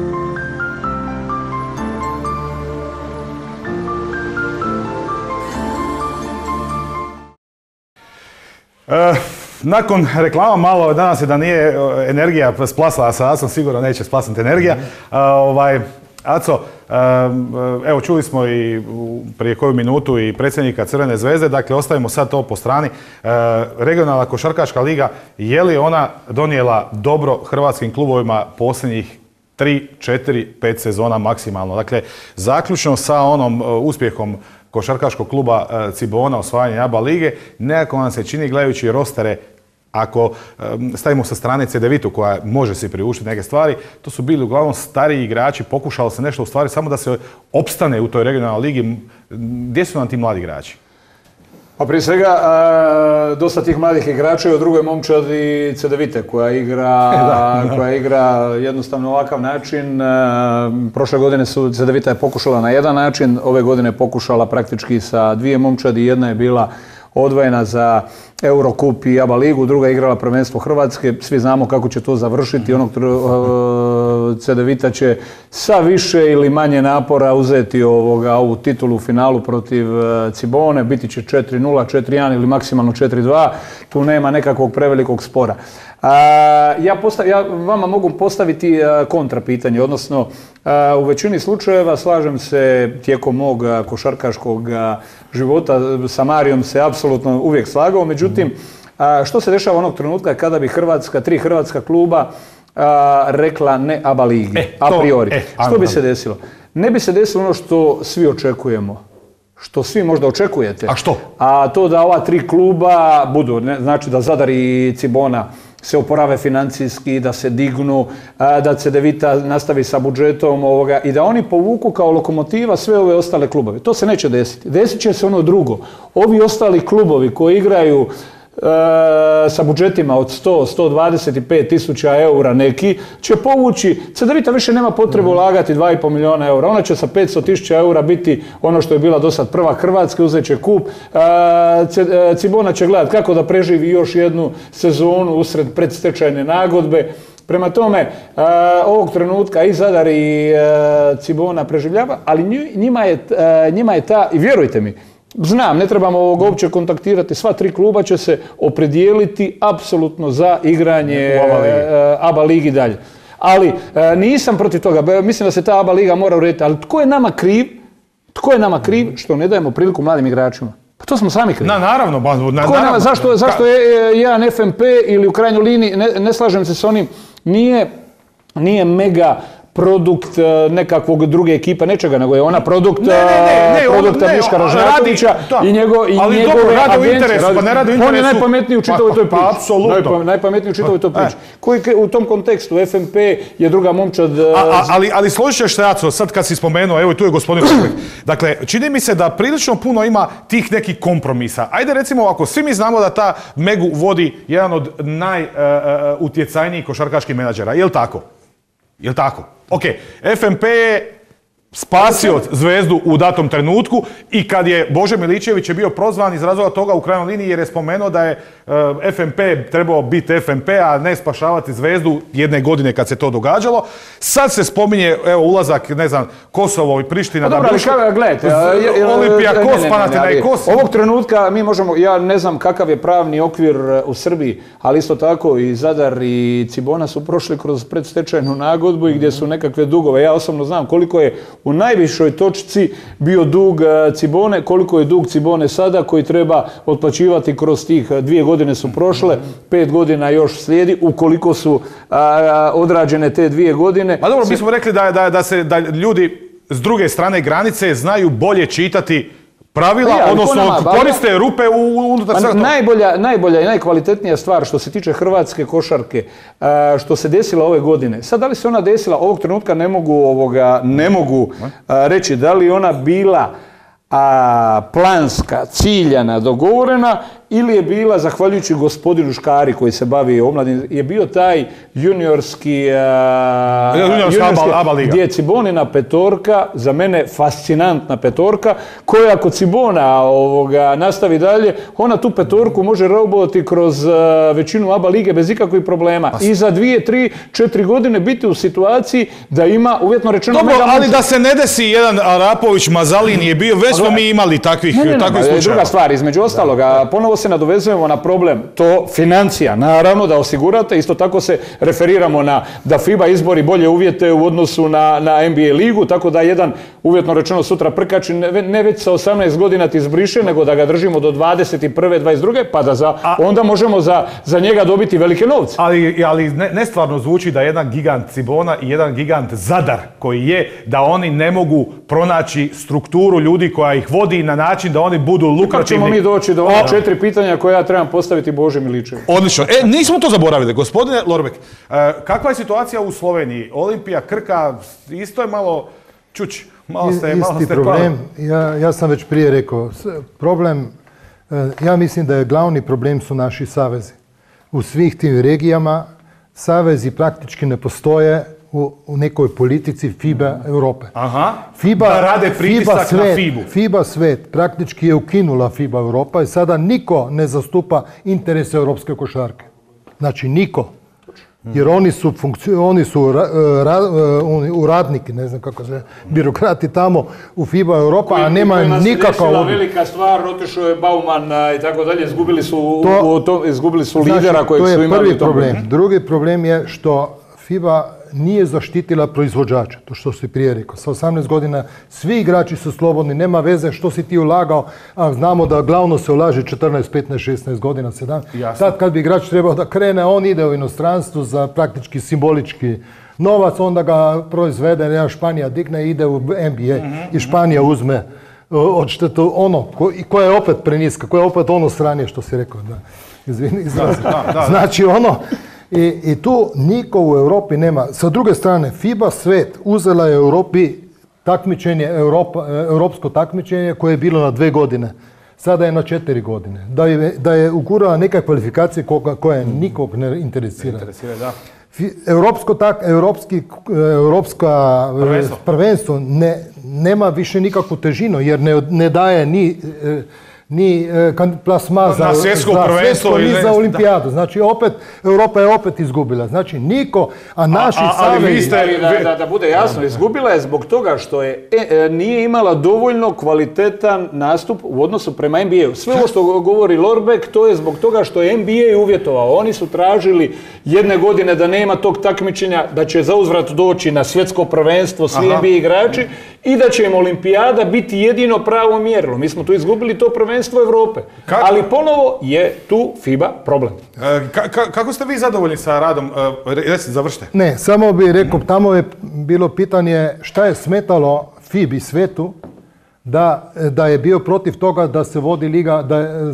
Nakon reklama malo danas je da nije energija splasala, sad sam sigurno neće splasniti energija. Aco, evo čuli smo i prije koju minutu i predsjednika Crvene zvezde, dakle ostavimo sad to po strani. Regionalna košarkaška liga, je li ona donijela dobro hrvatskim klubovima posljednjih 3, 4, 5 sezona maksimalno? Dakle, zaključno sa onom uspjehom košarkaškog kluba Cibona, osvajanje ABA lige, nekako nam se čini gledajući rostere, ako stavimo sa strane Cedevitu koja može si priuštiti neke stvari, to su bili uglavnom stariji igrači, pokušalo se nešto u stvari samo da se opstane u toj regionalnoj ligi. Gdje su nam ti mladi igrači? Pa prije svega, dosta tih mladih igrača je u drugoj momčadi Cedevite koja igra jednostavno ovakav način. Prošle godine Cedevita je pokušala na jedan način, ove godine je pokušala praktički sa 2 momčadi. Jedna je bila odvojena za Eurocup i ABA ligu, druga je igrala prvenstvo Hrvatske. Svi znamo kako će to završiti. Cedevita će sa više ili manje napora uzeti ovu titulu u finalu protiv Cibone. Biti će 4-0, 4-1 ili maksimalno 4-2. Tu nema nekakvog prevelikog spora. Ja vama mogu postaviti kontra pitanje, odnosno u većini slučajeva slažem se tijekom mog košarkaškog života, sa Marijom se apsolutno uvijek slagao, međutim, što se dešava onog trenutka kada bi 3 hrvatska kluba rekla ne ABA ligi, a priori? Što bi se desilo? Ne bi se desilo ono što svi očekujemo. Što svi možda očekujete. A što? A to da ova 3 kluba budu, znači da Zadar i Cibona se oporave financijski, da se dignu, da Cedevita nastavi sa budžetom i da oni povuku kao lokomotiva sve ove ostale klubove. To se neće desiti. Desit će se ono drugo. Ovi ostali klubovi koji igraju sa budžetima od 100-125 tisuća eura neki, će povući. Cedevita više nema potrebe ulagati 2,5 milijuna eura. Ona će sa 500 tisuća eura biti ono što je bila do sad prvak Hrvatske, uzet će kup. Cibona će gledati kako da preživi još jednu sezonu usred predstečajne nagodbe. Prema tome, ovog trenutka i Zadar i Cibona preživljava, ali njima je ta, i vjerujte mi, znam, ne trebamo ovog uopće kontaktirati, sva 3 kluba će se opredijeliti apsolutno za igranje ABA ligi dalje. Ali nisam protiv toga, mislim da se ta ABA liga mora urediti, ali tko je nama kriv? Tko je nama kriv što ne dajemo priliku mladim igračima? Pa to smo sami krivi. Naravno. Zašto je jedan FNP ili u krajnjoj liniji, ne slažem se s onim, nije mega produkt nekakvog druge ekipe, nečega, nego je ona produkt produkta Miška Ražnatovića i njegove agencije. On je najpametniji u čitavoj toj priči. Apsolutno. Najpametniji u čitavoj toj priči. Koji u tom kontekstu FNP je druga momčad... Ali složit ćeš se, Aco, sad kad si spomenuo, evo i tu je gospodin Lorbek. Dakle, čini mi se da prilično puno ima tih nekih kompromisa. Ajde recimo ovako, svi mi znamo da ta Megu vodi jedan od najutjecajnijih košarkaških menadžera. Je li tako? Jel' tako? Ok, FNP je spasio Zvezdu u datom trenutku i kad je Bože Miličević je bio prozvan iz razloga toga u krajnjoj liniji jer je spomenuo da je FNP trebao biti FNP, a ne spašavati Zvezdu jedne godine kad se to događalo. Sad se spominje, evo, ulazak, ne znam, Kosovo i Priština. Dobro, ali gledajte, Olimpija, Panathinaikos. Ovog trenutka mi možemo, ja ne znam kakav je pravni okvir u Srbiji, ali isto tako i Zadar i Cibona su prošli kroz predstečajnu nagodbu i gdje su nekakve dugove. Ja osobno znam koliko je u najvišoj točci bio dug Cibone, koliko je dug Cibone sada koji treba otplaćivati kroz tih 2 godine su prošle, 5 godina još slijedi, ukoliko su odrađene te 2 godine. A dobro, mi smo rekli da ljudi s druge strane granice znaju bolje čitati pravila, odnosno koriste rupe unutar svega toga. Najbolja i najkvalitetnija stvar što se tiče hrvatske košarke, što se desila ove godine. Sad, da li se ona desila, ovog trenutka ne mogu reći da li ona bila planska, ciljana, dogovorena ili je bila, zahvaljujući gospodinu Škari koji se bavi omladin, je bio taj juniorski ABA liga. Gdje je Cibonina petorka, za mene fascinantna petorka, koja ako Cibona nastavi dalje, ona tu petorku može robovati kroz većinu ABA lige bez ikakvih problema. I za 2, 3, 4 godine biti u situaciji da ima, uvjetno rečeno... Dobro, ali da se ne desi jedan Arapović, Mazalin je bio, već smo mi imali takvih slučajeva. Druga stvar, između ostaloga, ponovo se nadovezujemo na problem, to financija, naravno da osigurate, isto tako se referiramo na da FIBA izbori bolje uvjete u odnosu na NBA ligu, tako da jedan, uvjetno rečeno, sutra prkač ne već sa 18 godina ti izbriše, nego da ga držimo do 21. 22. pa da onda možemo za njega dobiti velike novce. Ali nestvarno zvuči da jedan gigant Cibona i jedan gigant Zadar koji je, da oni ne mogu pronaći strukturu ljudi koja ih vodi na način da oni budu lukrativni. Kako ćemo mi doći do 4 pitanja koje ja trebam postaviti Bože Miličević? Odlično. Nismo to zaboravili. Gospodine Lorbek, kakva je situacija u Sloveniji? Olimpija, Krka, isto je malo čuć. Isti problem. Ja sam već prije rekao. Problem, ja mislim da je glavni problem su naši savezi. U svih tim regijama savezi praktički ne postoje u nekoj politici FIBA Europe. Aha, da rade pritisak na FIBU. FIBA svet praktički je ukinula FIBA Europa i sada niko ne zastupa interese europske košarke. Znači niko. Jer oni su uradniki, ne znam kako se, birokrati tamo u FIBA Europa, a nema nikakva... Kojima se velika stvar, otišao je Bauman i tako dalje, izgubili su lidera kojeg su imali. To je prvi problem. Drugi problem je što FIBA nije zaštitila proizvođača, to što si prije rekao. Sa 18 godina svi igrači su slobodni, nema veze što si ti ulagao, a znamo da glavno se ulaže 14, 15, 16 godina, 17. Tad kad bi igrač trebao da krene, on ide u inostranstvu za praktički simbolički novac, onda ga proizvede, nema Španija digne i ide u NBA i Španija uzme odštetu ono, koja je opet preniska, koja je opet ono sranje što si rekao. Izvini, znači ono... I tu niko u Europi nema. Sa druge strane, FIBA svet uzela je Europi takmičenje, europsko takmičenje koje je bilo na 2 godine. Sada je na 4 godine. Da je ugurala neka kvalifikacija koja nikog ne interesira. Europska prvenstvo nema više nikakvu težinu jer ne daje ni plasma za svjetsko ni za olimpijadu. Znači opet, Europa je opet izgubila. Znači niko, a naši savezi... Da bude jasno, izgubila je zbog toga što nije imala dovoljno kvalitetan nastup u odnosu prema NBA-u. Sve ovo što govori Lorbek, to je zbog toga što je NBA uvjetovao. Oni su tražili jedne godine da nema tog takmičenja, da će zauzvrat doći na svjetsko prvenstvo svi NBA igrači i da će im olimpijada biti jedino pravo mjerilo. Mi smo tu izgubili to prvenstvo prvenstvo Europe. Ali ponovo je tu FIBA problem. Kako ste vi zadovoljni sa radom? Završite. Ne, samo bih rekao, tamo je bilo pitanje šta je smetalo FIBI svetu da je bio protiv toga da se vodi liga,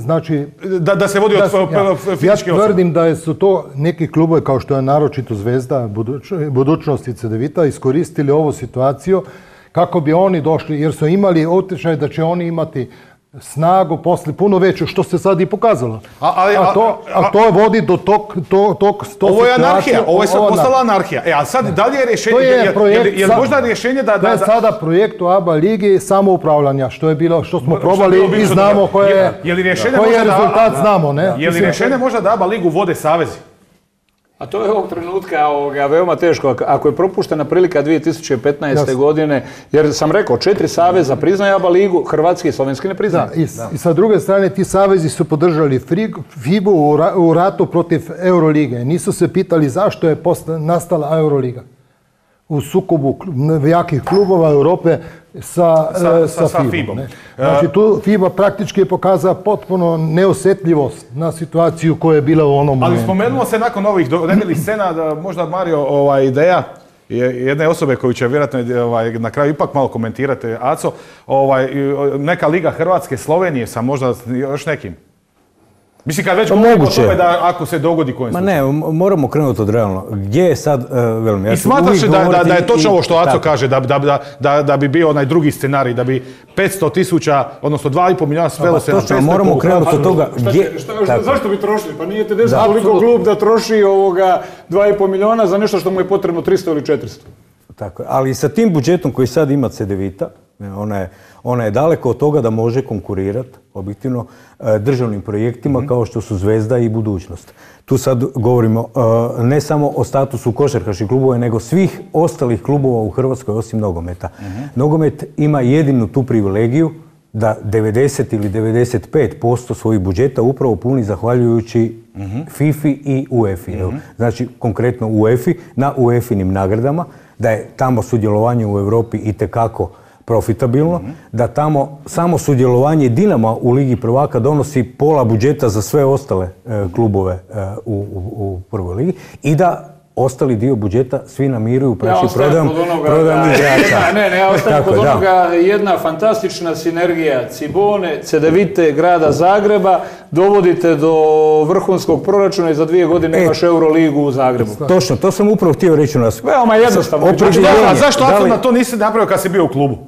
da se vodi od fizičke osobe. Ja tvrdim da su to neki klubovi kao što je naročito Zvezda, Budućnost i Cedevita iskoristili ovu situaciju kako bi oni došli, jer su imali utjecaj da će oni imati snagu posle puno veću, što se sad i pokazalo. A to vodi do tog ovo je anarhija, ovo je sad postala anarhija. A sad dalje je rješenje, je možda rješenje da... To je sada projekt u ABA ligi samoupravljanja, što je bilo, što smo probali i znamo koji je rezultat, znamo, ne? Je li rješenje možda da ABA ligu vode savezi? A to je ovog trenutka veoma teško. Ako je propuštena prilika 2015. godine, jer sam rekao, 4 saveza priznaju ABA ligu, hrvatski i slovenski ne priznaju. I sa druge strane, ti savezi su podržali FIBU u ratu protiv Eurolige. Nisu se pitali zašto je nastala Euroliga. U sukobu jakih klubova Europe sa FIBom. Znači tu FIBA praktički je pokazala potpuno neosjetljivost na situaciju koja je bila u onom momentu. Ali spomenulo se nakon ovih nemilih scena da možda Mario ideja jedne osobe koju će vjerojatno na kraju ipak malo komentirati, Aco, neka liga Hrvatske, Slovenije sa možda još nekim. Mislim, kad već govorimo o tome da ako se dogodi kojem slučaju. Ma ne, moramo krenuti od realno. Gdje je sad, velim, ja i smatraš da je točno ovo što Aco kaže, da bi bio onaj drugi scenarij, da bi 500.000, odnosno 2,5 milijuna svelo se na 500. Moramo krenuti od toga gdje... Zašto bi trošili? Pa nije te desno toliko klub da troši 2,5 milijuna za nešto što mu je potrebno 300 ili 400. Tako, ali sa tim budžetom koji sad ima Cedevita, ona je daleko od toga da može konkurirati objektivno državnim projektima kao što su Zvezda i Budućnost. Tu sad govorimo ne samo o statusu košarkaških klubova, nego svih ostalih klubova u Hrvatskoj osim nogometa. Nogomet ima jedinu tu privilegiju da 90 ili 95% svojih budžeta upravo puni zahvaljujući FIFA i UEFA. Znači, konkretno UEFA na UEFA-inim nagradama, da je tamo sudjelovanje u Europi itekako profitabilno, da tamo samo sudjelovanje Dinama u Ligi prvaka donosi pola budžeta za sve ostale klubove u prvoj ligi i da ostali dio budžeta svi namiruju prodajom igrača. Ja ostajem kod onoga jedna fantastična sinergija Cibone, Cedevite, grada Zagreba, dovodite do vrhunskog proračuna i za 2 godine imaš Euroligu u Zagrebu. Točno, to sam upravo htio reći u nas. Veoma jednostavno. A zašto Aco to nisi napravio kad si bio u klubu?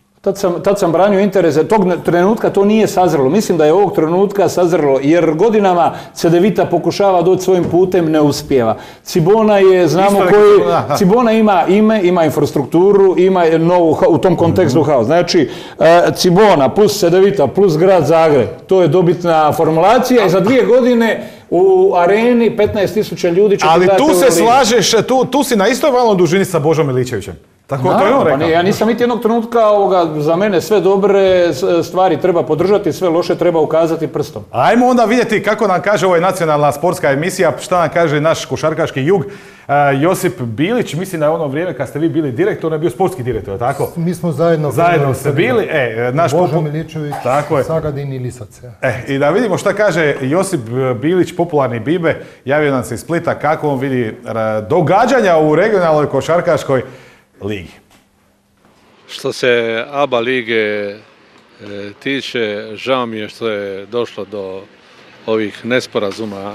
Tad sam branio interese, tog trenutka to nije sazrelo. Mislim da je ovog trenutka sazrelo, jer godinama Cedevita pokušava doći svojim putem, ne uspijeva. Cibona je, znamo koji, Cibona ima ime, ima infrastrukturu, ima novu, u tom kontekstu haos. Znači, Cibona plus Cedevita plus grad Zagreb, to je dobitna formulacija i za 2 godine u areni 15.000 ljudi će... Ali tu se slažeš, tu si na istoj valnoj dužini sa Božom Miličevićem. Tako to je on rekao. Ja nisam niti jednog trenutka za mene sve dobre stvari treba podržati, sve loše treba ukazati prstom. Ajmo onda vidjeti kako nam kaže, ovo je nacionalna sportska emisija, šta nam kaže naš košarkaški jug. Josip Bilić, mislim da je ono vrijeme kad ste vi bili direktor, on je bio sportski direktor, tako? Mi smo zajedno ste bili. Božo Miličević, Sagadin i Lisac. I da vidimo šta kaže Josip Bilić, popularni Bibe, javio nam se iz Splita, kako on vidi događanja u regionalnoj košarkaškoj ligi. Što se ABA lige tiče, žao mi je što je došlo do ovih nesporazuma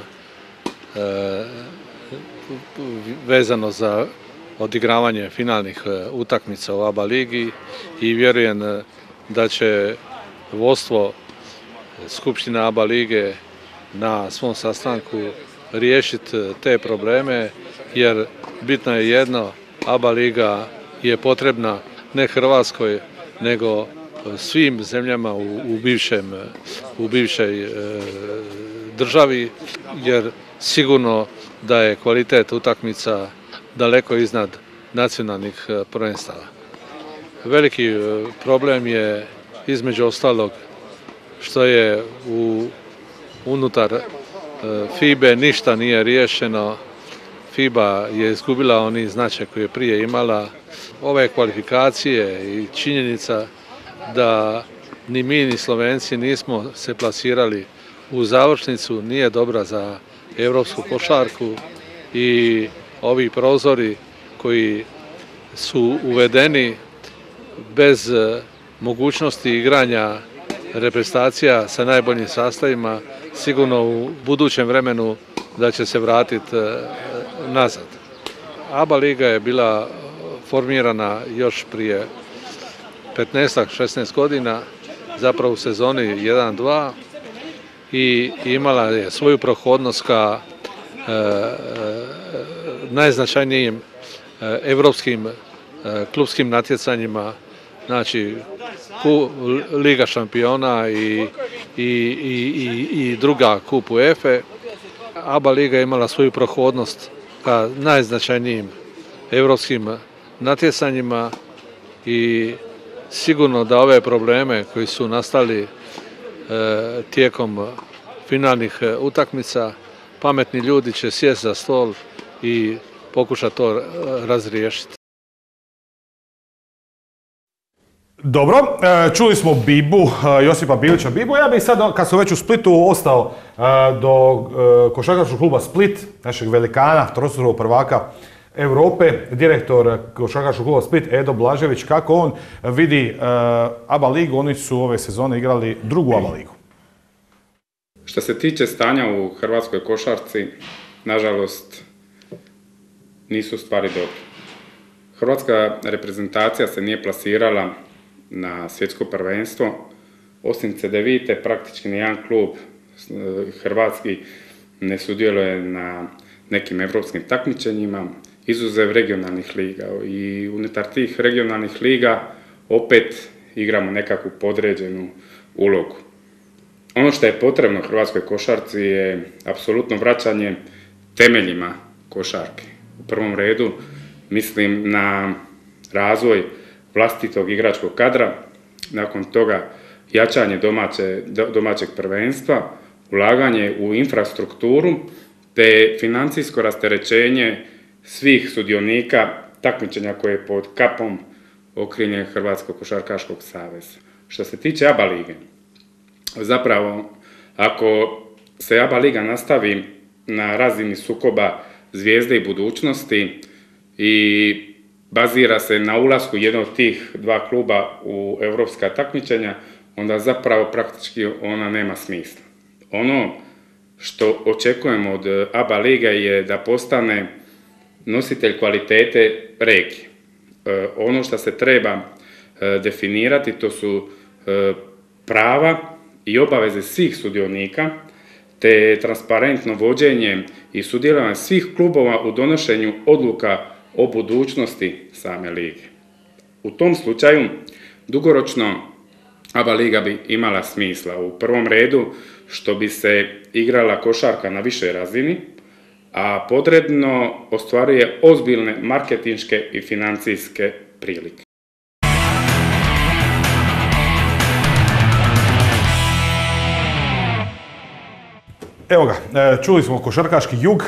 vezano za odigravanje finalnih utakmica u ABA ligi i vjerujem da će vodstvo Skupštine ABA lige na svom sastanku riješiti te probleme, jer bitno je jedno, ABA liga je potrebna ne Hrvatskoj, nego svim zemljama u bivšoj državi, jer sigurno da je kvalitet utakmica daleko iznad nacionalnih prvenstava. Veliki problem je između ostalog što je unutar FIBE ništa nije riješeno. FIBA je izgubila oni značaj koji je prije imala. Ove kvalifikacije i činjenica da ni mi ni Slovenci nismo se plasirali u završnicu, nije dobra za europsku košarku i ovi prozori koji su uvedeni bez mogućnosti igranja reprezentacija sa najboljim sastavima, sigurno u budućem vremenu da će se vratiti nazad. ABA liga je bila formirana još prije 15-16 godina, zapravo u sezoni 1-2 i imala je svoju prohodnost ka najznačajnijim evropskim klubskim natjecanjima, znači Liga šampiona i druga kup UEFA. ABA liga je imala svoju prohodnost ka najznačajnijim evropskim natjecanjima i sigurno da ove probleme koji su nastali tijekom finalnih utakmica, pametni ljudi će sjesti za stol i pokušati to razriješiti. Dobro, čuli smo Bibu, Josipa Bilića Bibu. Ja bih sad, kad sam već u Splitu, ostao do košarkaškog kluba Split, našeg velikana, trostrukog prvaka Europe, direktor košarkaškog kluba Split, Edo Blažević. Kako on vidi ABA ligu? Oni su ove sezone igrali drugu ABA ligu. Što se tiče stanja u hrvatskoj košarci, nažalost, nisu stvari dobre. Hrvatska reprezentacija se nije plasirala na svjetsko prvenstvo. Osim Cedevite, praktički nijedan klub hrvatski ne sudjeluje na nekim evropskim takmičenjima, izuzev regionalnih liga. I unutar tih regionalnih liga opet igramo nekakvu podređenu ulogu. Ono što je potrebno hrvatskoj košarci je apsolutno vraćanje temeljima košarke. U prvom redu mislim na razvoj vlastitog igračkog kadra, nakon toga jačanje domaćeg prvenstva, ulaganje u infrastrukturu te financijsko rasterećenje svih sudionika takmičenja koje je pod kapom okrilje Hrvatskog košarkaškog saveza. Što se tiče ABA lige, zapravo ako se ABA liga nastavi na razini sukoba Zvijezde i Budućnosti i bazira se na ulasku jednog od tih dva kluba u europska takmičenja, onda zapravo praktički ona nema smisla. Ono što očekujemo od ABA liga je da postane nositelj kvalitete regije. Ono što se treba definirati to su prava i obaveze svih sudionika, te transparentno vođenje i sudjelovanje svih klubova u donošenju odluka o budućnosti same lige. U tom slučaju, dugoročno ABA liga bi imala smisla. U prvom redu što bi se igrala košarka na višoj razini, a podredno ostvaruje ozbiljne marketinške i financijske prilike. Evo ga, čuli smo košarkaški jug.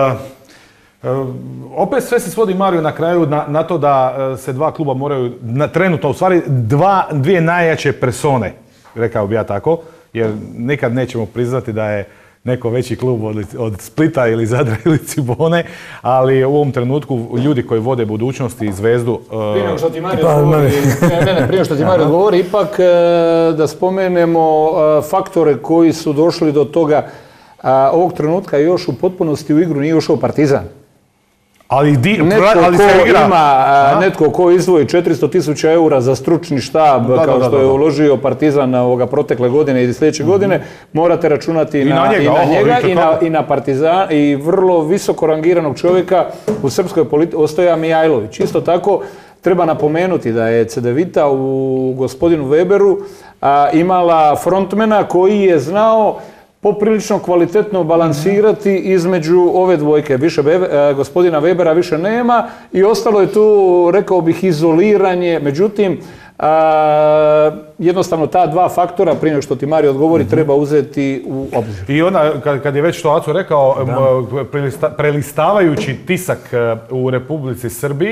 Opet sve se svodi, Mario, na kraju na to da se dva kluba moraju trenutno, u stvari dvije najjače persone, rekao bi ja tako, jer nikad nećemo priznati da je neko veći klub od Splita ili Zadra ili Cibone, ali u ovom trenutku ljudi koji vode budućnosti i Zvezdu... Prije nego što ti Mario odgovori, ipak da spomenemo faktore koji su došli do toga. Ovog trenutka još u potpunosti u igru nije ušao Partizan. Netko ko izvoji 400.000 eura za stručni štab, kao što je uložio Partizan protekle godine i sljedeće godine, morate računati i na njega i na Partizan i vrlo visoko rangiranog čovjeka u srpskoj politici, Ostoja Mijajlović. Isto tako treba napomenuti da je Cedevita u gospodinu Weberu imala frontmena koji je znao poprilično kvalitetno balansirati između ove dvojke. Gospodina Webera više nema i ostalo je tu, rekao bih, izoliranje. Međutim, jednostavno ta dva faktora, prije nego što ti Mario odgovori, treba uzeti u obzir. I onda, kad je već to Aco rekao, prelistavajući tisak u Republici Srbiji,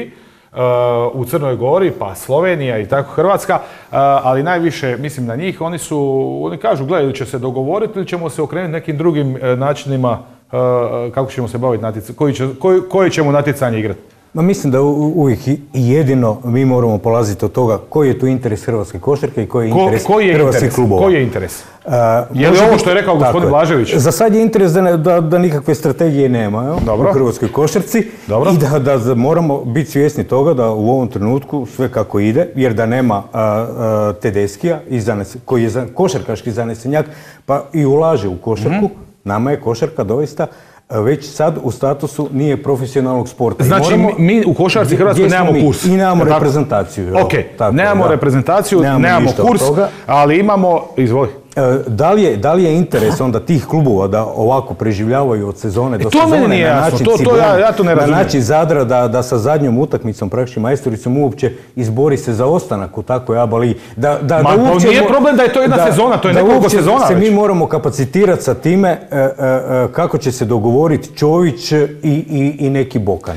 u Crnoj Gori, pa Slovenija i tako Hrvatska, ali najviše mislim na njih. Oni kažu, gledaj, ili će se dogovoriti ili ćemo se okrenuti nekim drugim načinima kako ćemo se baviti koje ćemo natjecanje igrati. Ma mislim da uvijek i jedino mi moramo polaziti od toga koji je tu interes hrvatske košarke i koji je interes hrvatskih klubova. Koji je interes? Je li ovo što je rekao gospodin Blažević? Za sad je interes da nikakve strategije nema u hrvatskoj košarci i da moramo biti svjesni toga da u ovom trenutku sve kako ide, jer da nema Tedeskija koji je košarkaški zanesenjak pa i ulaže u košarku, nama je košarka doista već sad u statusu nije profesionalnog sporta. Znači mi u košarci Hrvatskoj nemamo kurs. I nemamo reprezentaciju. Ok, nemamo reprezentaciju, nemamo kurs, ali imamo, izvoli. Da li je interes onda tih klubova da ovako preživljavaju od sezone do sezone? To meni nije jasno, ja to ne razumijem. Na način Zadra da sa zadnjom utakmicom, praktički majstoricom, uopće izbori se za ostanak u takvoj ABA ligi. Nije problem da je to jedna sezona, to je nekoliko sezona već. Se mi moramo kapacitirati sa time kako će se dogovoriti Čović i neki Bokan.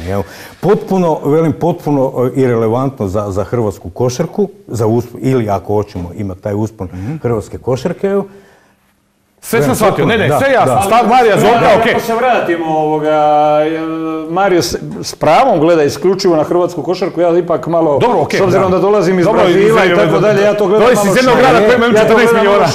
Potpuno irelevantno za hrvatsku košarku, ili ako hoćemo imati taj uspon hrvatske košarke. Sve sam shvatio, sve jasno. Stav Marija Zorka, okej. Ako se vratimo, Mario s pravom gleda isključivo na hrvatsku košarku, ja ipak malo, s obzirom da dolazim iz Brazila i tako dalje, ja to gledam malo šire. Iz jednog grada koji imaju 14 milijuna.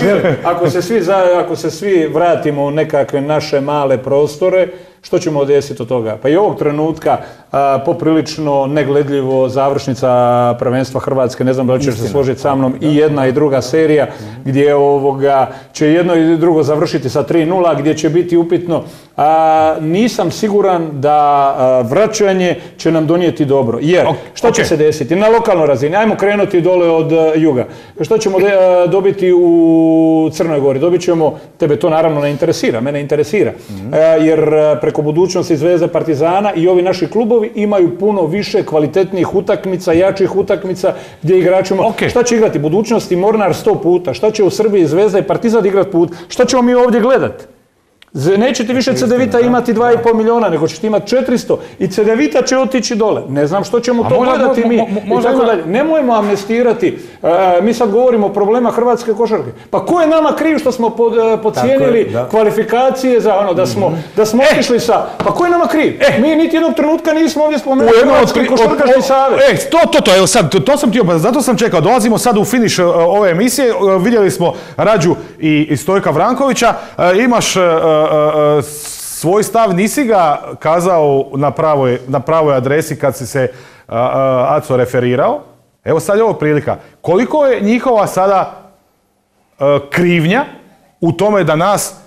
Ako se svi vratimo u nekakve naše male prostore, što ćemo desiti od toga? Pa i ovog trenutka poprilično negledljivo završnica prvenstva Hrvatske, ne znam da li ćeš se složiti sa mnom, i jedna i druga serija gdje će jedno i drugo završiti sa 3-0, gdje će biti upitno. Nisam siguran da vraćanje će nam donijeti dobro. Jer, što će se desiti? Na lokalnoj razini, ajmo krenuti dole od juga. Što ćemo dobiti u Crnoj Gori? Dobit ćemo, tebe to naravno ne interesira, mene interesira. Jer preko budućnosti Zvezde, Partizana i ovi naši klubovi imaju puno više kvalitetnijih utakmica, jačih utakmica gdje igračima. Šta će igrati? Budućnosti Mornar 100 puta. Šta će u Srbiji Zvezda i Partizan igrati put? Šta ćemo mi ovdje gledati? Nećete više Cedevita imati 2,5 milijuna, nego ćete imati 400 i Cedevita će otići dole. Ne znam što ćemo to gledati mi. Nemojmo amnestirati. Mi sad govorimo o problema hrvatske košarke. Pa ko je nama kriv što smo podcijenili kvalifikacije za da smo otišli sa... Pa ko je nama kriv? Mi niti jednog trenutka nismo ovdje spomenuli Hrvatski košarkaški savez. Evo sad, to sam htio, zato sam čekao. Dolazimo sad u finiš ove emisije. Vidjeli smo Rađu i Stojka Vrankovića. Imaš svoj stav, nisi ga kazao na pravoj adresi kad si se Aco referirao. Evo sad je ovo prilika. Koliko je njihova sada krivnja u tome da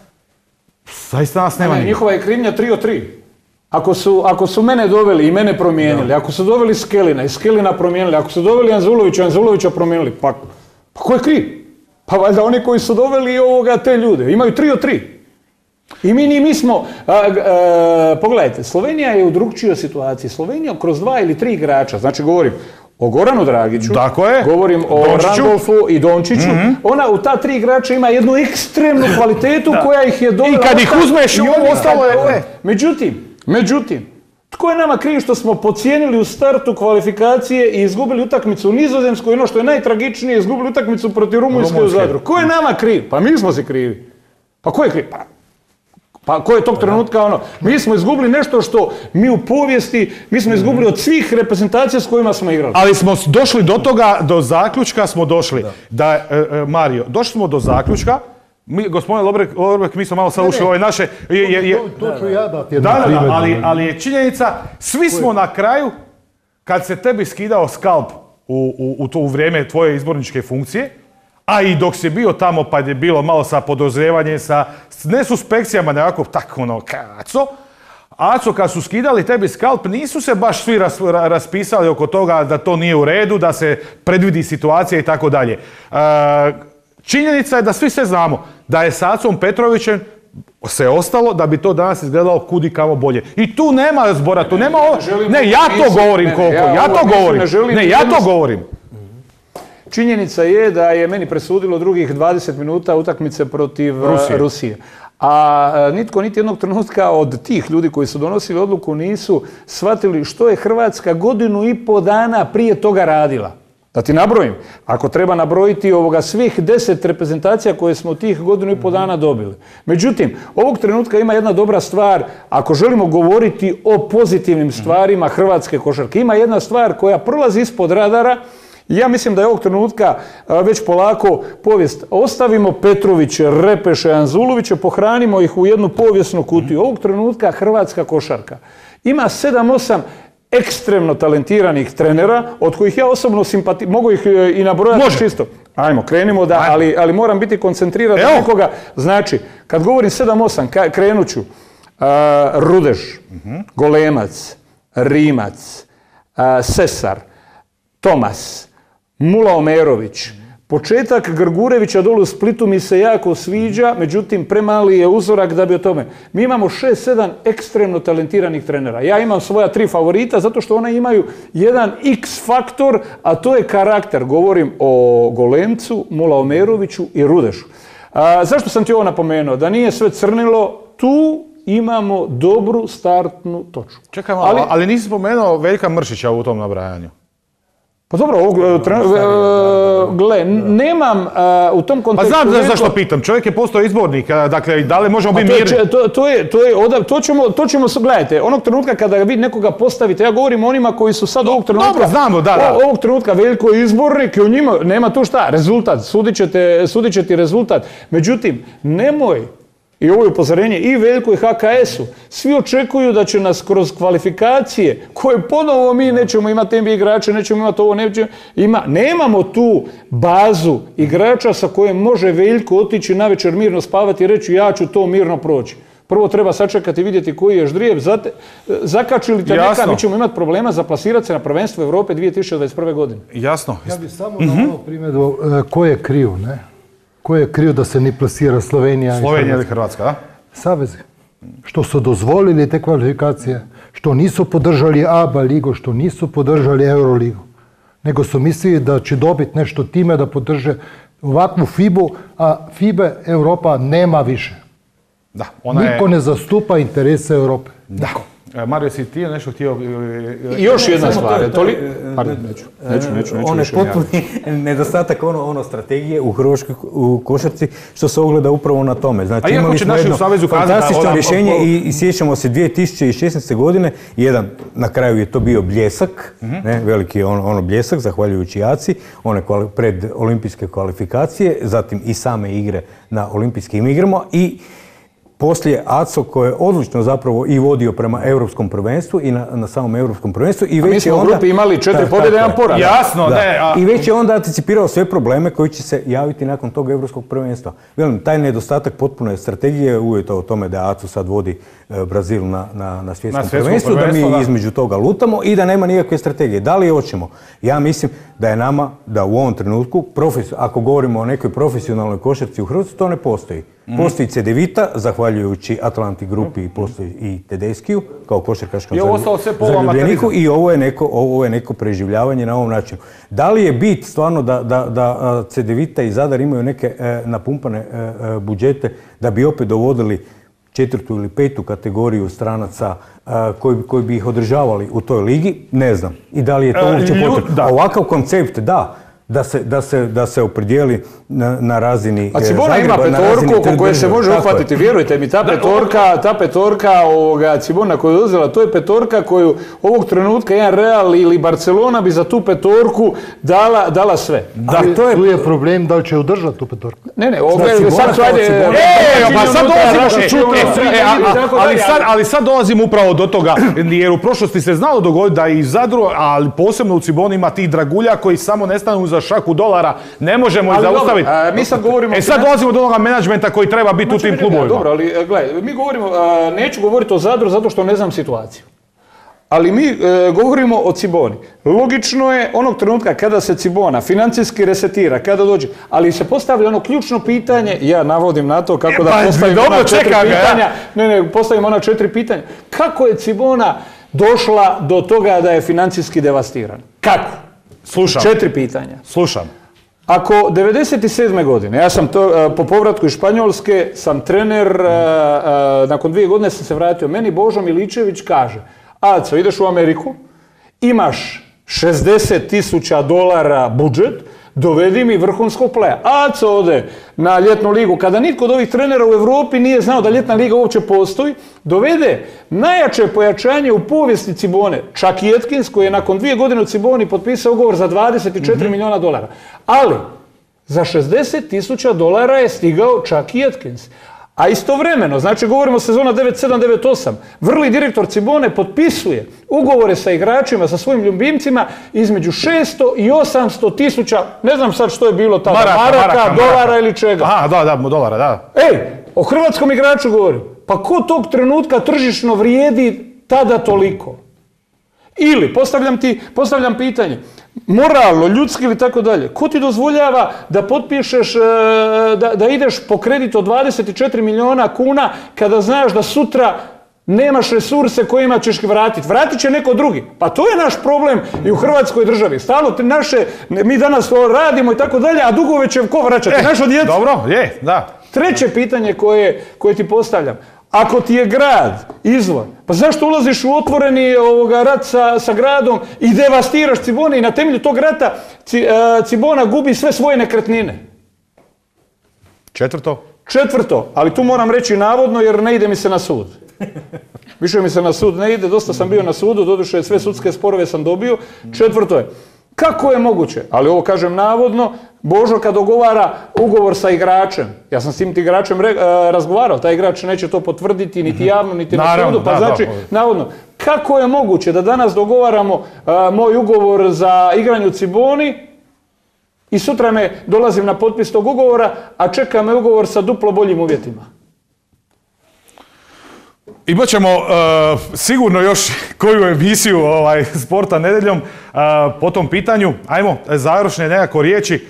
zaista nas nema? Njihova je krivnja 3 od 3. Ako su mene doveli i mene promijenili, ako su doveli Skelina i Skelina promijenili, ako su doveli Anzulovića promijenili, pa ko je kriv? Pa valjda oni koji su doveli te ljude. Imaju 3 od 3. I mi smo, pogledajte, Slovenija je u drugčijoj situaciji. Slovenija kroz 2 ili 3 igrača, znači govorim o Goranu Dragiću, govorim o Randolfu i Dončiću, ona u ta 3 igrača ima jednu ekstremnu kvalitetu koja ih je dovela. I kad ih uzmeš, ovo ostalo je... Međutim, tko je nama kriv što smo podcijenili u startu kvalifikacije i izgubili utakmicu u Nizozemskoj, ono što je najtragičnije, izgubili utakmicu protiv Rumunjske u Zadru? Ko je nama kriv? Pa mi smo si krivi. Pa ko je kriv? Pa ko je tog trenutka mi smo izgubili nešto što mi u povijesti, mi smo izgubili od svih reprezentacija s kojima smo igrali. Ali smo došli do toga, do zaključka smo došli. Mario, došli smo do zaključka, gospodin Lobrek, mi smo malo sad ušli ove naše... To ću ja dati. Ali je činjenica, svi smo na kraju, kad se tebi skidao skalp u vrijeme tvoje izborničke funkcije, a i dok si bio tamo pa je bilo malo sa podozrevanjem, ne suspekcijama, nekako Aco, kad su skidali tebi skalp, nisu se baš svi raspisali oko toga da to nije u redu, da se predvidi situacija i tako dalje. Činjenica je da svi sve znamo, da je s Acom Petrovićem se ostalo da bi to danas izgledalo kudi kamo bolje. I tu nema zbora, tu nema ovo... Ne, ja to govorim. Činjenica je da je meni presudilo drugih 20 minuta utakmice protiv Rusije. A nitko niti jednog trenutka od tih ljudi koji su donosili odluku nisu shvatili što je Hrvatska 1,5 dana prije toga radila. Da ti nabrojim, ako treba nabrojiti svih 10 reprezentacija koje smo tih 1,5 dana dobili. Međutim, ovog trenutka ima jedna dobra stvar, ako želimo govoriti o pozitivnim stvarima hrvatske košarke. Ima jedna stvar koja prolazi ispod radara. Ja mislim da je ovog trenutka već polako povijest. Ostavimo Petroviće, Repeše, Anzuloviće, pohranimo ih u jednu povijesnu kutiju. Ovog trenutka hrvatska košarka ima 7-8 ekstremno talentiranih trenera, od kojih ja osobno mogu ih i nabrojati čisto. Ajmo, krenimo ali moram biti koncentriran na nekoga. Znači, kad govorim 7-8, krenut ću. Rudež, Golemac, Rimac, Sesar, Tomas, Mula Omerović. Početak Grgurevića dole u Splitu mi se jako sviđa, međutim premali je uzorak da bi o tome. Mi imamo 6-7 ekstremno talentiranih trenera. Ja imam svoja 3 favorita zato što ona imaju jedan X faktor, a to je karakter. Govorim o Golemcu, Mula Omeroviću i Rudešu. Zašto sam ti ovo napomenuo? Da nije sve crnilo, tu imamo dobru startnu točku. Čekaj malo, ali nisi spomenuo Veljka Mršića u tom nabrajanju. Pa dobro, gle, nemam u tom kontekstu... Pa znam zašto pitam, čovjek je postao izbornik, dakle, da li možemo biti mirni? To ćemo, gledajte, onog trenutka kada vi nekoga postavite, ja govorim o onima koji su sad ovog trenutka... Dobro, znamo, da. Ovog trenutka Veljko je izbornik i o njima nema tu šta, rezultat, sudit će ti rezultat. Međutim, nemoj, i ovo je upozorenje i Veljko i HKS-u, svi očekuju da će nas kroz kvalifikacije, koje ponovo mi nećemo imati NBA igrače, nećemo imati ovo, nemamo tu bazu igrača sa kojim može Veljko otići navečer mirno spavati i reći ja ću to mirno proći. Prvo treba sačekati i vidjeti koji je ždrijev, zakačili te neka, mi ćemo imati problema za plasirati se na prvenstvo Evrope 2021. godine. Jasno. Ja bih samo na ovo primjedbu, ko je kriv, ne? Ko je kriv da se ne plasira Slovenija? Slovenija ili Hrvatska, da? Savezi. Što su dozvolili te kvalifikacije, što nisu podržali ABA ligu, što nisu podržali Euroligu, nego su mislili da će dobiti nešto time da podrže ovakvu FIBU, a FIBE Europa nema više. Da, niko ne zastupa interese Europe. Da. Mario, si ti nešto htio... I još jedna stvar. Neću. On je potpuni nedostatak strategije u košarci, što se ogleda upravo na tome. Znači, imali smo jedno fantastično rješenje i sjećamo se 2016. godine, na kraju je to bio bljesak, veliki bljesak, zahvaljujući ACI, one pred olimpijske kvalifikacije, zatim i same igre na olimpijskim igrama i poslije ACO koji je odlično zapravo i vodio prema europskom prvenstvu i na samom europskom prvenstvu. I mi smo u grupi imali 4 pobjede, 1 poraz. Jasno, I već je onda anticipirao sve probleme koji će se javiti nakon tog europskog prvenstva. Velim, taj nedostatak potpune strategije, uvijek o tome da ACO sad vodi Brazil na svjetskom prvenstvu, da mi između toga lutamo i da nema nikakve strategije. Da li hoćemo? Ja mislim da je nama, da u ovom trenutku, ako govorimo o nekoj profesionalnoj košarci u Hrvatskoj, to ne postoji. Postoji Cedevita, zahvaljujući Atlanti grupi, postoji i Tedeskiju kao košarkaškom zaljubljeniku i ovo je neko preživljavanje na ovom načinu. Da li je bit stvarno da Cedevita i Zadar imaju neke napumpane budžete da bi opet dovodili 4. ili 5. kategoriju stranaca koji bi ih održavali u toj ligi? Ne znam. I da li je to uopće potrebno? Ovakav koncept, da se opredijeli na razini Zagreba. A Cibona ima petorku oko koje se može uhvatiti, vjerujte mi, ta petorka Cibona koju je uzela, to je petorka koju ovog trenutka jedan Real ili Barcelona bi za tu petorku dala sve. Tu je problem da li će udržati tu petorku. Ali sad dolazimo upravo do toga, jer u prošlosti se znalo dogoditi da i Zadru, ali posebno u Ciboni ima tih dragulja koji samo nestanu za šaku dolara, ne možemo ih zaustaviti. Sad dolazimo do onoga menadžmenta koji treba biti u tim klubovima. Dobro, ali gledaj, mi govorimo, neću govoriti o Zadru zato što ne znam situaciju. Ali mi govorimo o Ciboni. Logično je onog trenutka kada se Cibona financijski resetira, kada dođe, ali se postavlja ono ključno pitanje, ja navodim na to kako da postavim ona 4 pitanja. Postavim ona 4 pitanja. Kako je Cibona došla do toga da je financijski devastiran? Kako? Slušam. 4 pitanja. Slušam. Ako 97. godine, ja sam po povratku iz Španjolske, sam trener, nakon 2 godine sam se vratio. Meni Božo Miličević kaže, Aco, ideš u Ameriku, imaš $60,000 budžet, dovedi mi vrhunskog playa. Aco ode na ljetnu ligu, kada nitko od ovih trenera u Europi nije znao da ljetna liga uopće postoji, dovede najjače pojačanje u povijesti Cibone, Chuck Atkins, koji je nakon 2 godine u Ciboni potpisao ugovor za $24 milijuna. Ali, za $60,000 je stigao Chuck Atkins. A istovremeno, znači govorimo sezona 97-98, vrli direktor Cibone potpisuje ugovore sa igračima, sa svojim ljubimcima između 600 i 800 tisuća, ne znam sad što je bilo tada, maraka, dolara ili čega. Aha, da, dolara, da. Ej, o hrvatskom igraču govorim. Pa ko tog trenutka tržišno vrijedi tada toliko? Ili, postavljam pitanje, moralno, ljudski ili tako dalje, ko ti dozvoljava da potpišeš, da ideš po kredit od 24 milijuna kuna kada znaš da sutra nemaš resurse kojima ćeš ih vratiti. Vratit će neko drugi. Pa to je naš problem i u Hrvatskoj državi. Stalno mi danas to radimo i tako dalje, a dugove će ko vraćati? Naša djeca. Dobro, je, da. Treće pitanje koje ti postavljam. Ako ti je grad izvor, pa zašto ulaziš u otvoreni rat sa gradom i devastiraš Cibone i na temelju tog rata Cibona gubi sve svoje nekretnine? Četvrto, ali tu moram reći navodno jer ne ide mi se na sud. Više mi se na sud ne ide, dosta sam bio na sudu, doduše sve sudske sporove sam dobio. Četvrto je, kako je moguće, ali ovo kažem navodno, Božo kad dogovara ugovor sa igračem, ja sam s tim igračem razgovarao, taj igrač neće to potvrditi niti javno, niti na sudu, pa znači, navodno, kako je moguće da danas dogovaramo moj ugovor za igranje u Ciboni i sutra me dolazim na potpis tog ugovora, a čeka me ugovor sa duplo boljim uvjetima? Imat ćemo sigurno još koju emisiju Sporta nedeljom po tom pitanju. Ajmo, završne nekako riječi.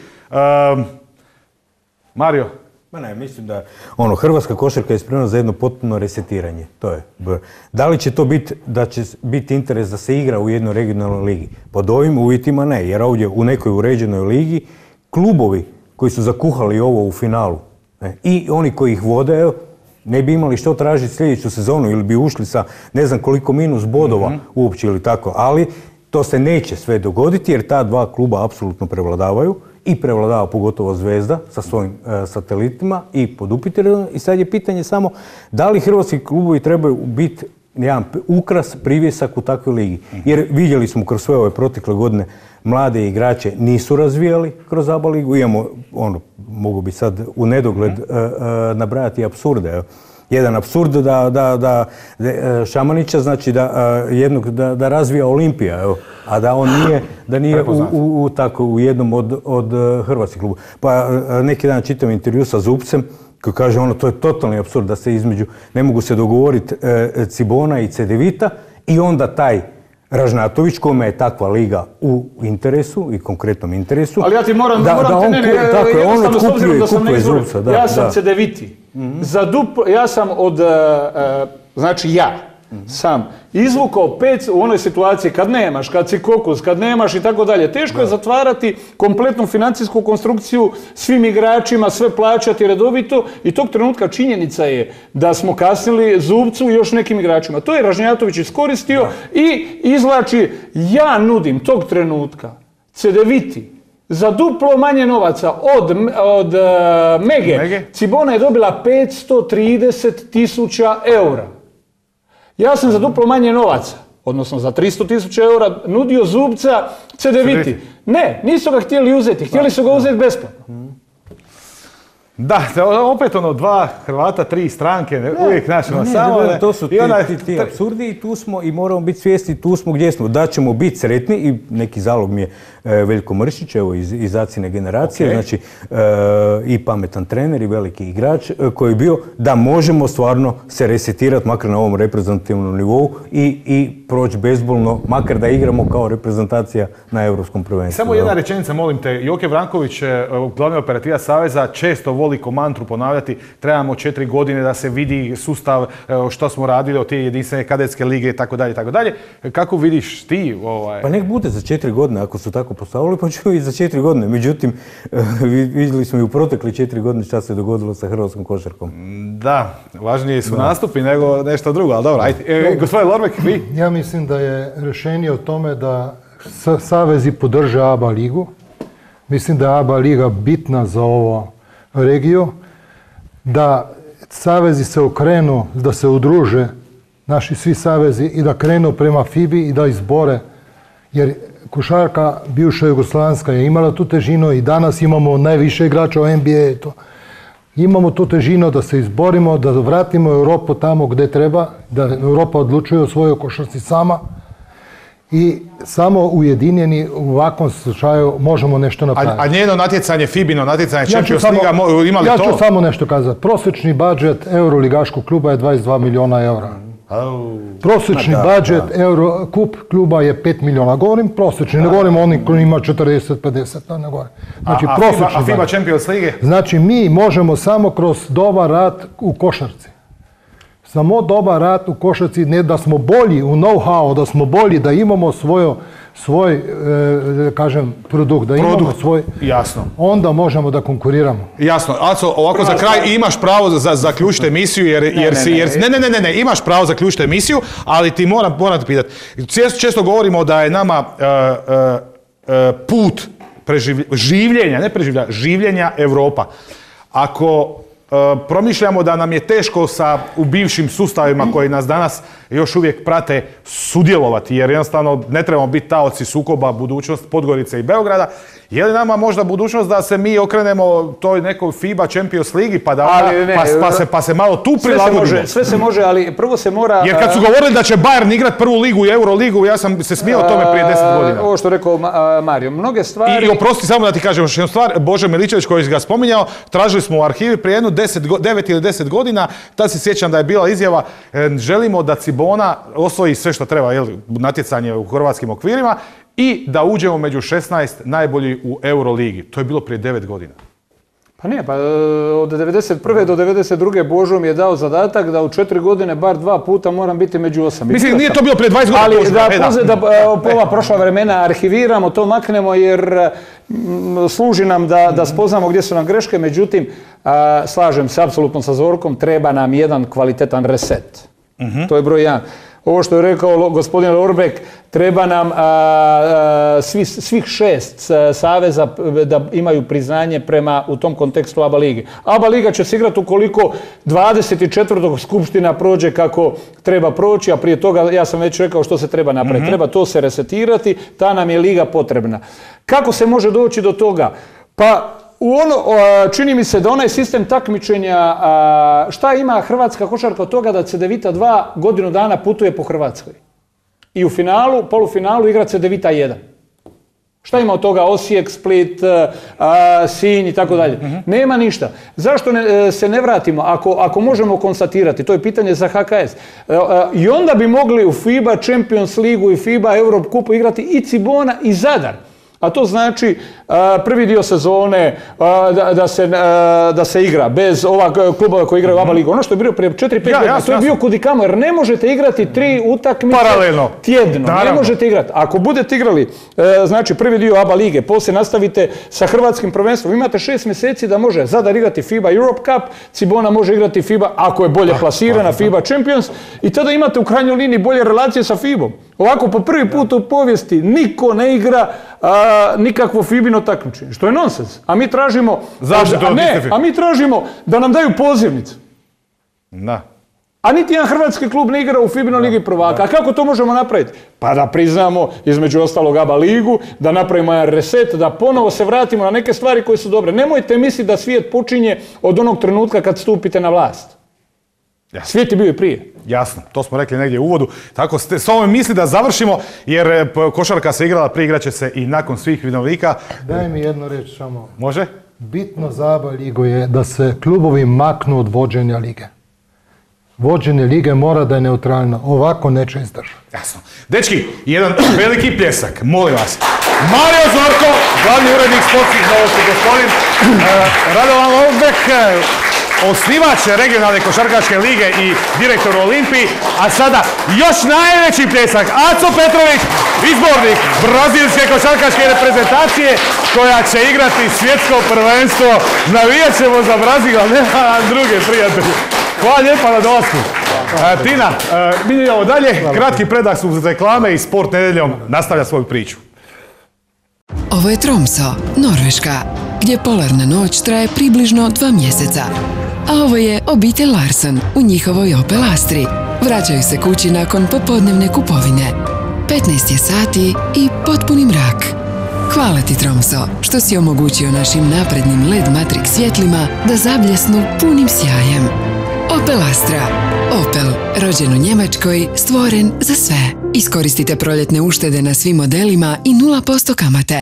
Mario? Mislim da hrvatska košarka je spremna za jedno potpuno resetiranje. To je. Da li će to biti da će biti interes da se igra u jednoj regionalnoj ligi? Pod ovim uvjetima ne, jer ovdje u nekoj uređenoj ligi klubovi koji su zakuhali ovo u finalu i oni koji ih vode, ne bi imali što tražiti sljedeću sezonu ili bi ušli sa ne znam koliko minus bodova uopće ili tako, ali to se neće sve dogoditi jer ta 2 kluba apsolutno prevladavaju i prevladava pogotovo Zvezda sa svojim satelitima i podupiteljima i sad je pitanje samo da li hrvatski klubovi trebaju biti jedan ukras, privjesak u takvoj ligi. Jer vidjeli smo kroz sve ove protekle godine mlade igrače nisu razvijali kroz ABA ligu. Imamo, mogu bi sad u nedogled nabrajati apsurde. Jedan apsurd da Šamanića znači da razvija Olimpija, a da on nije u jednom od hrvatskih kluba. Pa neki dan čitam intervju sa Zubcem koji kaže to je totalni apsurd da se ne mogu se dogovoriti Cibona i Cedevita i onda taj Ražnatović, kome je takva liga u interesu i konkretnom interesu. Ali ja ti moram jednostavno s obzirom da sam ne izvorim. Ja sam Cedeviti. Ja sam sam izvukao 5 u onoj situaciji kad nemaš, kad si kokus, kad nemaš i tako dalje. Teško je zatvarati kompletnu financijsku konstrukciju svim igračima, sve plaćati redovito i tog trenutka činjenica je da smo kasnili Zubcu i još nekim igračima. To je Ražnjatović iskoristio i izvlači, ja nudim tog trenutka Cedeviti za duplo manje novaca od Mege. Cibona je dobila 530.000 eura. Ja sam za duplo manje novaca, odnosno za 300.000 eura, nudio Zubca Cedeviti. Ne, nisu ga htjeli uzeti, htjeli su ga uzeti besplatno. Da, opet 2 Hrvata, 3 stranke, uvijek našemo samo. To su ti apsurdi i tu smo i moramo biti svjesni, tu smo gdje smo. Da ćemo biti sretni i neki zalog mi je Veljko Mršić, evo iz Acine generacije, znači i pametan trener i veliki igrač koji je bio da možemo stvarno se resetirati makar na ovom reprezentativnom nivou i proći bezbolno, makar da igramo kao reprezentacija na Europskom prvenstvu. Samo jedna rečenica, molim te. Joke Vranković, glavni operativac Saveza, često voli toliko mantru ponavljati, trebamo 4 godine da se vidi sustav što smo radili od te jedinstvene kadetske lige i tako dalje, tako dalje. Kako vidiš ti? Pa nek bude za 4 godine, ako su tako postavili, pa ću i za 4 godine. Međutim, vidjeli smo i u protekli 4 godine šta se dogodilo sa hrvatskom košarkom. Da, važniji su nastupi nego nešto drugo, ali dobro, ajde. Gospodin Lorbek, vi? Ja mislim da je rješenje o tome da savezi podrže ABA ligu. Mislim da je ABA liga bitna za ovu regiju, da savezi se okrenu, da se udruže, naši svi savezi, i da krenu prema FIBI i da izbore, jer košarka bivša Jugoslavijska je imala tu težinu i danas imamo najviše igrača u NBA. Imamo tu težinu da se izborimo, da vratimo Europu tamo gdje treba, da Europa odlučuje o svojoj košarci sama i samo ujedinjeni u ovakvom slučaju možemo nešto napraviti. A njeno natjecanje, FIBino natjecanje, Champions Liga, imali to? Ja ću samo nešto kazati. Prosječni budžet Euroligaškog kluba je 22 milijuna eura. Prosječni budžet Eurocup kluba je 5 milijuna. Govorim prosječni, ne govorim oni koji ima 40-50. Ne govorim. Znači, a FIBA Champions Lige? Znači, mi možemo samo kroz dobar rad u košarci. Samo dobar rad u košarci, ne da smo bolji u know-how, da smo bolji, da imamo svoj kažem, produkt, da imamo svoj... Jasno. Onda možemo da konkuriramo. Jasno. Aco, ovako za kraj imaš pravo zaključiti emisiju, Ne, imaš pravo zaključiti emisiju, ali ti moram te pitati. Često govorimo da je nama put življenja Europa. Ako promišljamo da nam je teško u bivšim sustavima koji nas danas još uvijek prate sudjelovati, jer jednostavno ne trebamo biti taoci sukoba budućnost Podgorice i Beograda. Je li nama možda budućnost da se mi okrenemo toj nekoj FIBA Champions Ligi pa se malo tu prilagodimo? Sve se može, ali prvo se mora... Jer kad su govorili da će Bayern igrati prvu ligu i Euroligu, ja sam se smijao tome prije 10 godina. Ovo što rekao Mario, mnoge stvari... I oprosti samo da ti kažem još jednu stvar, Bože Miličević koji ga spominjao, tražili smo u arhivi prije 9 ili 10 godina, tad se sjećam da je bila izjava, želimo da Cibona osvoji sve što treba, natjecanje u hrvatskim okvirima, i da uđemo među 16 najbolji u Euroligi. To je bilo prije 9 godina. Pa nije, pa od 91. do 92. Božo mi je dao zadatak da u 4 godine bar 2 puta moram biti među 8. Mislim, nije to bilo prije 20 godina. Ali da ova prošla vremena arhiviramo, to maknemo jer služi nam da spoznamo gdje su nam greške. Međutim, slažem se apsolutno sa Zorkom, treba nam jedan kvalitetan reset. To je broj 1. Ovo što je rekao gospodin Lorbek, treba nam svih 6 saveza da imaju priznanje prema u tom kontekstu ABA ligi. ABA liga će se igrati ukoliko 24. skupština prođe kako treba proći, a prije toga ja sam već rekao što se treba napraviti. Treba to se resetirati, ta nam je liga potrebna. Kako se može doći do toga? Pa čini mi se da onaj sistem takmičenja, šta ima hrvatska košarka od toga da Cedevita 2 godinu dana putuje po Hrvatskoj? I u finalu, polufinalu igra Cedevita 1. Šta ima od toga Osijek, Split, Sinj i tako dalje? Nema ništa. Zašto se ne vratimo ako možemo konstatirati? To je pitanje za HKS. I onda bi mogli u FIBA Champions Ligu i FIBA Eurocupu igrati i Cibona i Zadar. A to znači prvi dio sezone da se igra bez ova klubova koji igraju u ABA ligu. Ono što je bilo prije 4-5 godina, to je bio kudikamo, jer ne možete igrati 3 utakmice tjedno. Ne možete igrati. Ako budete igrali, znači prvi dio ABA lige, poslije nastavite sa hrvatskim prvenstvom, imate 6 mjeseci da može Zadar igrati FIBA Europe Cup, Cibona može igrati FIBA, ako je bolje plasirana, FIBA Champions, i tada imate u krajnjoj liniji bolje relacije sa FIBom. Ovako po prvi put u povijesti niko ne igra nikakvo FIBino takmičenje, što je nonsens. A mi tražimo da nam daju pozivnicu. A niti jedan hrvatski klub ne igra u FIBinoj ligi prvaka. A kako to možemo napraviti? Pa da priznamo, između ostalog ABA ligu, da napravimo jedan reset, da ponovo se vratimo na neke stvari koje su dobre. Nemojte misliti da svijet počinje od onog trenutka kad stupite na vlast. Svijet je bio i prije. Jasno, to smo rekli negdje u uvodu. Tako s ovome misli da završimo, jer košarka se igrala, priigrat će se i nakon svih vinovnika. Daj mi jednu riječ samo. Može? Bitno za ABA ligu je da se klubovi maknu od vođenja lige. Vođenje lige mora da je neutralno. Ovako neće izdržati. Jasno. Dečki, jedan veliki pljesak, molim vas. Mario Zorko, glavni urednik sportskih novosti, gospodin Radovan Lovbek, osnivač regionalne košarkaške lige i direktor u Olimpiji, a sada još najveći pljesak, Aco Petrović, izbornik brazilske košarkaške reprezentacije koja će igrati svjetsko prvenstvo. Navijat ćemo za Brazil, a nema druge prijatelje. Hvala lijepa na dolasku. Tina, mi idemo dalje. Kratki predah su uz reklame i Sport nedeljom nastavlja svoju priču. Ovo je Tromso, Norveška, gdje polarna noć traje približno 2 mjeseca. A ovo je obitelj Larsen u njihovoj Opel Astri. Vraćaju se kući nakon popodnevne kupovine. 15 je sati i potpuni mrak. Hvala ti, Tromso, što si omogućio našim naprednim LED Matrix svjetlima da zabljesnu punim sjajem. Opel Astra. Opel, rođen u Njemačkoj, stvoren za sve. Iskoristite proljetne uštede na svim modelima i 0% kamate.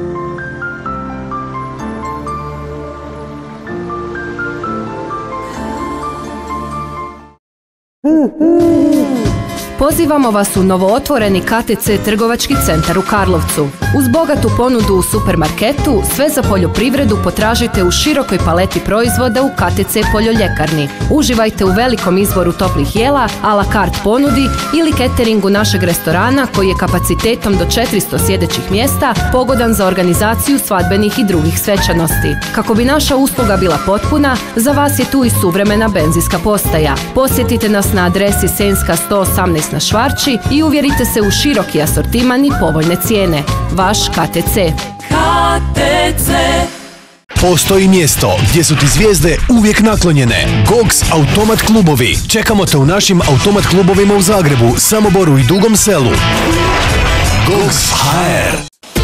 Pozivamo vas u novootvoreni KTC trgovački centar u Karlovcu. Uz bogatu ponudu u supermarketu, sve za poljoprivredu potražite u širokoj paleti proizvoda u KTC Poljoljekarni. Uživajte u velikom izboru toplih jela, a la carte ponudi ili cateringu našeg restorana koji je kapacitetom do 400 sjedećih mjesta pogodan za organizaciju svadbenih i drugih svečanosti. Kako bi naša usluga bila potpuna, za vas je tu i suvremena benzinska postaja. Posjetite nas na adresi Senjska 118 na Švarči i uvjerite se u široki asortiman i povoljne cijene. Vaš KTC. KTC. Postoji mjesto gdje su ti zvijezde uvijek naklonjene. Gogs Automat klubovi. Čekamo te u našim automat klubovima u Zagrebu, Samoboru i Dugom Selu. Gogs HR.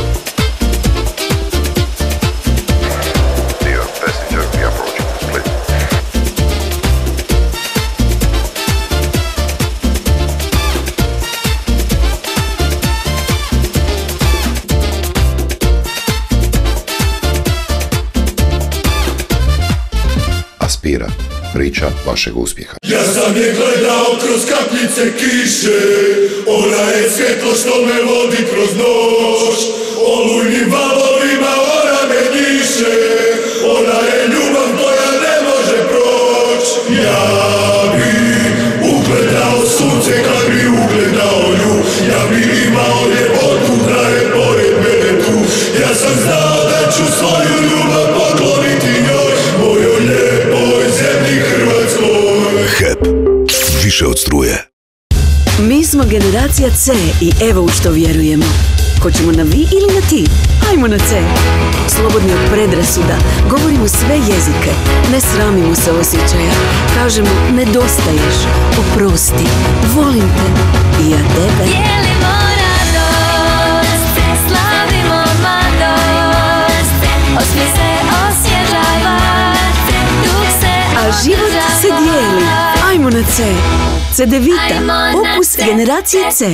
Aspira, priča vašeg uspjeha. Ja sam je gledao kroz kapljice kiše, ona je svjetlo što me vodi kroz noć, olujnim valovima ona me njiše, ona je ljubav koja ne može proć. Ja bi ugledao sunce kad bi ugledao nju, ja bi imao ljepotu da je pored mene tu, ja sam znao da ću svoju ljubav pokloniti njoj, mojoj lijepoj zemlji Hrvatskoj. HEP. Više od struje. Mi smo generacija C i evo u što vjerujemo. Hoćemo na vi ili na ti? Ajmo na C. Slobodni od predrasuda, govorimo sve jezike, ne sramimo se osjećaja. Kažemo, nedostaješ, oprosti, volim te i ja tebe. Dijelimo radost, slavimo mladost, osmijeh se osvježava, duh se A život se dijeli. Ajmo na C. Cedevita, opus generacije C.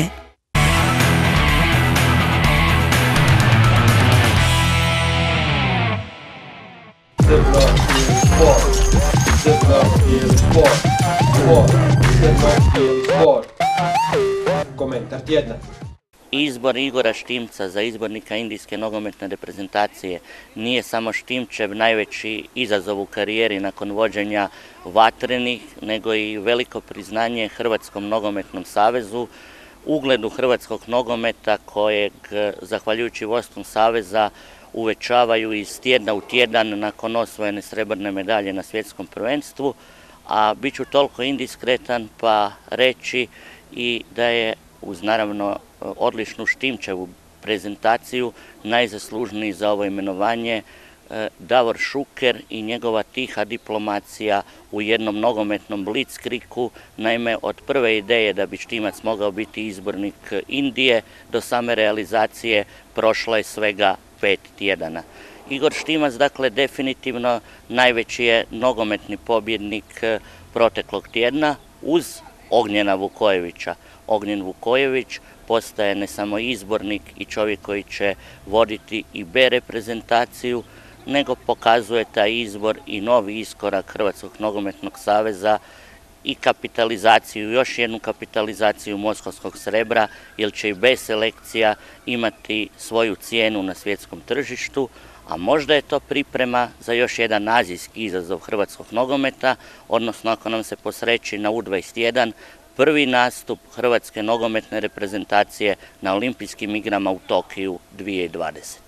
Komentar tjedna. Izbor Igora Štimca za izbornika indijske nogometne reprezentacije nije samo Štimčev najveći izazov u karijeri nakon vođenja vatrenih, nego i veliko priznanje Hrvatskom nogometnom savezu, ugledu hrvatskog nogometa kojeg, zahvaljujući vodstvom saveza, uvećavaju iz tjedna u tjedan nakon osvojene srebrne medalje na svjetskom prvenstvu, a bit ću toliko indiskretan pa reći i da je uz naravno odličnu Štimčevu prezentaciju najzaslužniji za ovo imenovanje Davor Šuker i njegova tiha diplomacija u jednom nogometnom blitzkriegu. Naime, od prve ideje da bi Štimac mogao biti izbornik Indije do same realizacije prošlo je svega 5 tjedana. Igor Štimac, dakle, definitivno najveći je nogometni pobjednik proteklog tjedna uz Ognjena Vukojevića. Ognjen Vukojević postaje ne samo izbornik i čovjek koji će voditi i B reprezentaciju, nego pokazuje taj izbor i novi iskorak Hrvatskog nogometnog saveza i kapitalizaciju, još jednu kapitalizaciju moskovskog srebra, jer će i bez selekcija imati svoju cijenu na svjetskom tržištu, a možda je to priprema za još jedan azijski izazov hrvatskog nogometa, odnosno ako nam se posreći na U21, prvi nastup hrvatske nogometne reprezentacije na olimpijskim igrama u Tokiju 2020.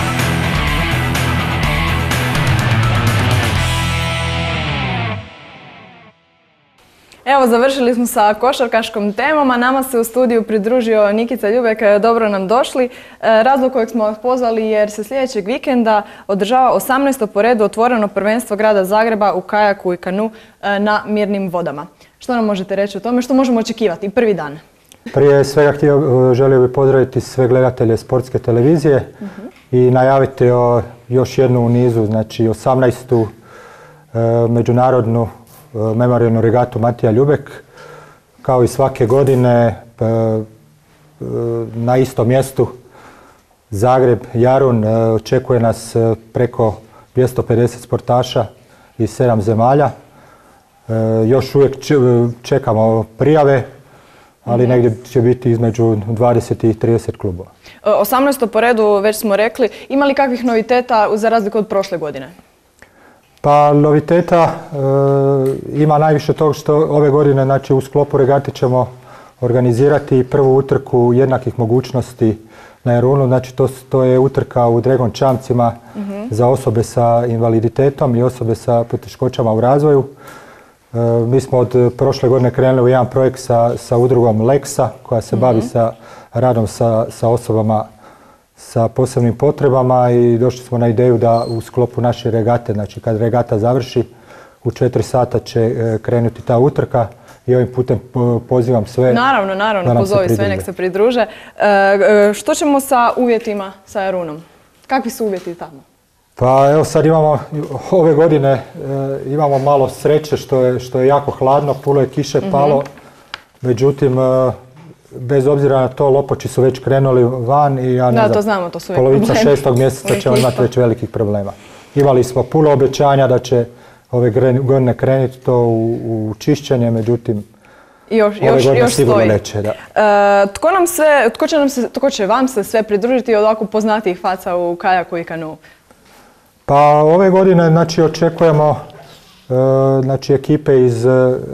Evo, završili smo sa košarkaškom temom, a nama se u studiju pridružio Nikica Ljubek. Dobro nam došli. Razlog kojeg smo vas pozvali jer se sljedećeg vikenda održava 18. po redu otvoreno prvenstvo grada Zagreba u kajaku i kanu na mirnim vodama. Što nam možete reći o tome? Što možemo očekivati prvi dan? Prije svega želio bih pozdraviti sve gledatelje sportske televizije i najaviti još jednu u nizu, znači 18. međunarodnu memorijalnu regatu Matija Ljubek. Kao i svake godine na istom mjestu Zagreb, Jarun, očekuje nas preko 250 sportaša iz 7 zemalja. Još uvijek čekamo prijave, ali negdje će biti između 20 i 30 klubova. 18. po redu, već smo rekli, ima li kakvih noviteta za razliku od prošle godine? Pa noviteta ima najviše toga što ove godine, znači u sklopu regate ćemo organizirati prvu utrku jednakih mogućnosti na Jarunu, znači to je utrka u Dragon čamcima za osobe sa invaliditetom i osobe sa poteškoćama u razvoju. Mi smo od prošle godine krenuli u jedan projekt sa udrugom Lexa koja se bavi sa radom sa osobama sa posebnim potrebama i došli smo na ideju da u sklopu naše regate, znači kad regata završi, u 4 sata će krenuti ta utrka i ovim putem pozivam sve. Naravno, pozovi sve nek se pridruže. Što ćemo sa uvjetima sa Jarunom? Kakvi su uvjeti tamo? Pa evo sad ove godine imamo malo sreće što je jako hladno, puno je kiše palo, međutim bez obzira na to lopoči su već krenuli van i ja ne znam, polovica 6. mjeseca ćemo imati već velikih problema. Imali smo puno obećanja da će ove godine krenuti to u čišćenje, međutim ove godine sigurno neće. Tko će vam se sve pridružiti od ovako poznatijih faca u kajaku i kanu? Pa ove godine znači očekujemo znači ekipe iz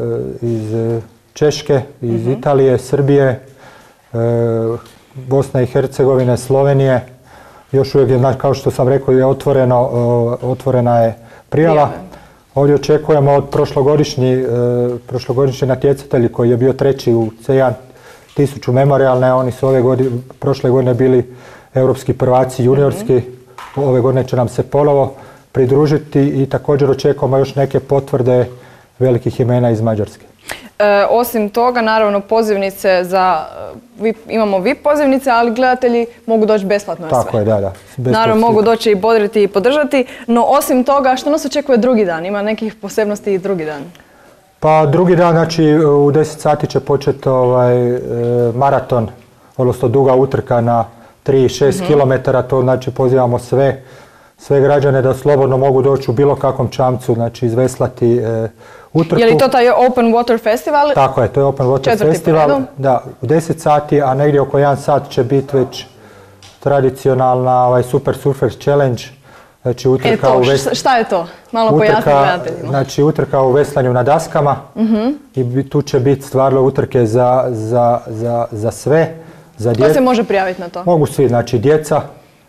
Češke, iz Italije, Srbije, Bosne i Hercegovine, Slovenije. Još uvijek je, kao što sam rekao, je otvorena je prijava. Ovdje očekujemo od prošlogodišnji natjecatelji koji je bio treći u C1 1000 memorijalne, oni su prošle godine bili europski prvaci juniorski. Ove godine će nam se ponovo pridružiti i također očekujemo još neke potvrde velikih imena iz Mađarske. Osim toga, naravno, pozivnice imamo VIP pozivnice, ali gledatelji mogu doći besplatno. Tako je, da. Naravno, mogu doći i bodriti i podržati, no osim toga, što nas očekuje drugi dan? Ima nekih posebnosti i drugi dan? Pa drugi dan, znači u 10 sati će početi maraton, odnosno duga utrka na 3-6 km, to znači pozivamo sve građane da slobodno mogu doći u bilo kakvom čamcu, znači izveslati utrku. Je li to taj Open Water Festival? Tako je, to je Open Water Festival. Da, u 10 sati, a negdje oko 1 sat će biti već tradicionalna Super Surfers Challenge. Znači utrka šta je to? Malo pojasni gledateljima. Znači utrka u veslanju na daskama i tu će biti stvarno utrke za sve. Ko se može prijaviti na to? Mogu svi, znači djeca,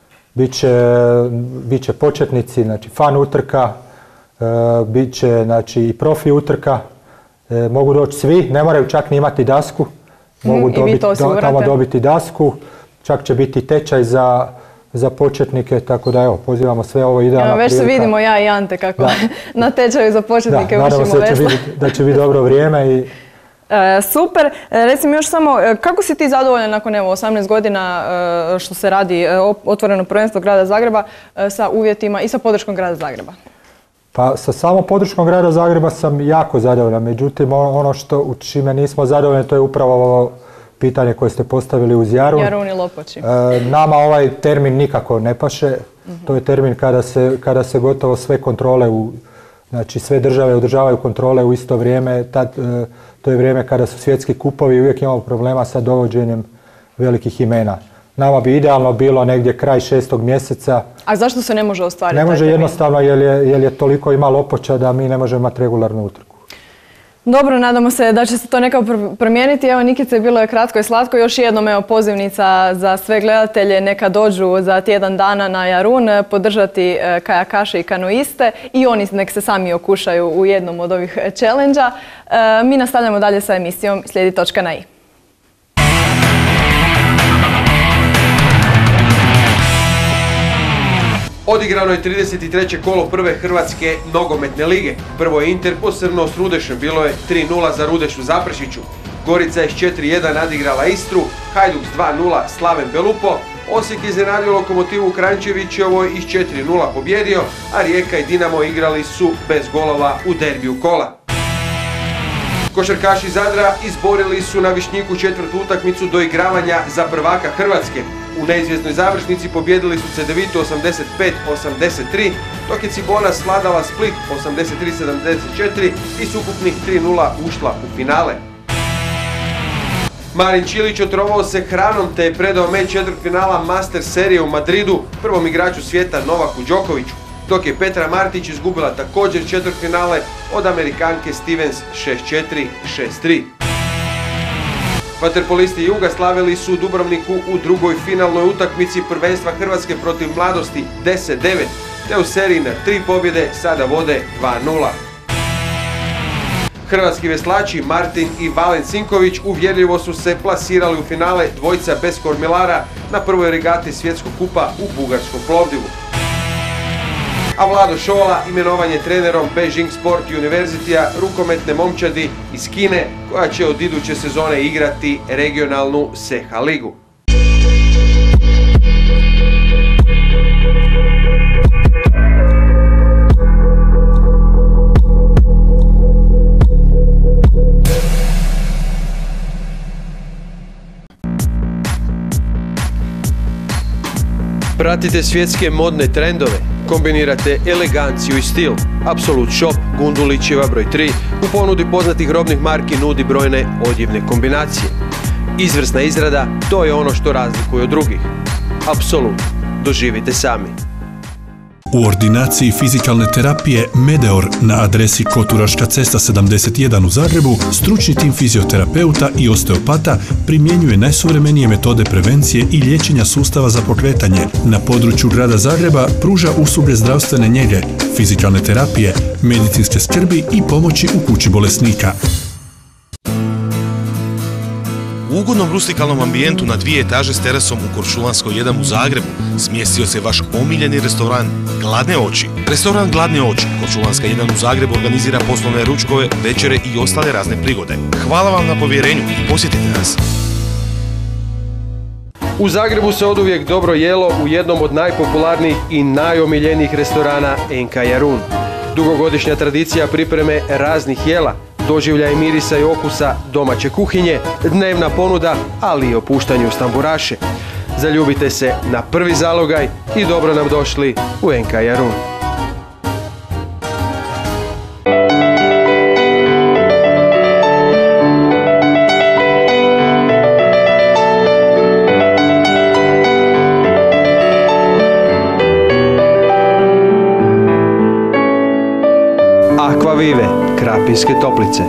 bit će početnici, znači fan utrka, bit će znači i profi utrka, mogu doći svi, ne moraju čak ni imati dasku, mogu tamo dobiti dasku, čak će biti tečaj za početnike, tako da evo, pozivamo sve, ovo idealna prilika. Već se vidimo ja i Ante kako na tečaju za početnike učimo vesla. Da će biti dobro vrijeme i super. Reci mi još samo, kako si ti zadovoljan nakon 18 godina što se radi otvoreno prvenstvo grada Zagreba sa uvjetima i sa podrškom grada Zagreba? Pa sa samo podrškom grada Zagreba sam jako zadovoljan, međutim ono u čime nismo zadovoljni to je upravo ovo pitanje koje ste postavili uz Jarun. Jarun i Lopoči. Nama ovaj termin nikako ne paše, to je termin kada se gotovo sve kontrole Znači sve države održavaju kontrole u isto vrijeme. To je vrijeme kada su svjetski kupovi i uvijek imamo problema sa dovođenjem velikih imena. Nama bi idealno bilo negdje kraj 6. mjeseca. A zašto se ne može ostvariti? Ne može jednostavno jer je toliko ima lopoća da mi ne možemo imati regularnu utrku. Dobro, nadamo se da će se to nekako promijeniti. Evo, Nikice, bilo je kratko i slatko. Još jednom, evo, pozivnica za sve gledatelje. Neka dođu za tjedan dana na Jarun podržati kajakaše i kanoiste i oni nek se sami okušaju u jednom od ovih challenge-a. Mi nastavljamo dalje sa emisijom. Slijedi točka na i. Odigrano je 33. kolo prve Hrvatske nogometne lige. Prvo je Inter posrnuo s Rudešem, bilo je 3:0 za Rudeš u Zaprešiću. Gorica je s 4:1 nadigrala Istru, Hajduk s 2:0 Slaven Belupo, Osijek je iznenadio Lokomotivu u Kranjčevićevoj i s 4:0 pobjedio, a Rijeka i Dinamo igrali su bez golova u derbiju kola. Košarkaši Zadra izborili su na Višnjiku četvrtu utakmicu doigravanja za prvaka Hrvatske. U neizvjesnoj završnici pobjedili su Cedevitu 85-83, dok je Cibona svladala Split 83-74 i s ukupnih 3:0 ušla u finale. Marin Čilić otrovao se hranom te je predao meč četvrtfinala Master serije u Madridu prvom igraču svijeta Novaku Đokoviću, dok je Petra Martić izgubila također četvrtfinale od Amerikanke Stevens 6:4, 6:3. Vaterpolisti Juga slavili su u Dubrovniku u drugoj finalnoj utakmici prvenstva Hrvatske protiv Mladosti 10-9, te u seriji na 3 pobjede sada vode 2:0. Hrvatski veslači Martin i Valen Sinković uvjerljivo su se plasirali u finale dvojca bez kormilara na prvoj regati Svjetskog kupa u bugarskom Plovdivu. A Vlado Šola imenovan je trenerom Beijing Sport University-a rukometne momčadi iz Kine, koja će od iduće sezone igrati regionalnu SEHA ligu. Pratite svjetske modne trendove, kombinirate eleganciju i stil. Absolute Shop, Gundulićeva broj 3, u ponudi poznatih robnih marki nudi brojne odjevne kombinacije. Izvrsna izrada, to je ono što razlikuje od drugih. Absolute, doživite sami. U ordinaciji fizikalne terapije Medeor na adresi Koturaška cesta 71 u Zagrebu, stručni tim fizioterapeuta i osteopata primjenjuje najsuvremenije metode prevencije i liječenja sustava za pokretanje. Na području grada Zagreba pruža usluge zdravstvene njege, fizikalne terapije, medicinske skrbi i pomoći u kući bolesnika. U ugodnom rustikalnom ambijentu na 2 etaže s terasom u Korčulanskoj 1 u Zagrebu smjestio se vaš omiljeni restoran Gladne oči. Restoran Gladne oči, Korčulanska 1 u Zagrebu organizira poslovne ručkove, večere i ostale razne prigode. Hvala vam na povjerenju i posjetite nas. U Zagrebu se oduvijek dobro jelo u jednom od najpopularnijih i najomiljenijih restorana NK Jarun. Dugogodišnja tradicija pripreme raznih jela, doživljaj mirisa i okusa domaće kuhinje, dnevna ponuda, ali i opuštanje uz tamburaše. Zaljubite se na prvi zalogaj i dobro nam došli u NK Jarun. Akvavive, Krapinske Toplice.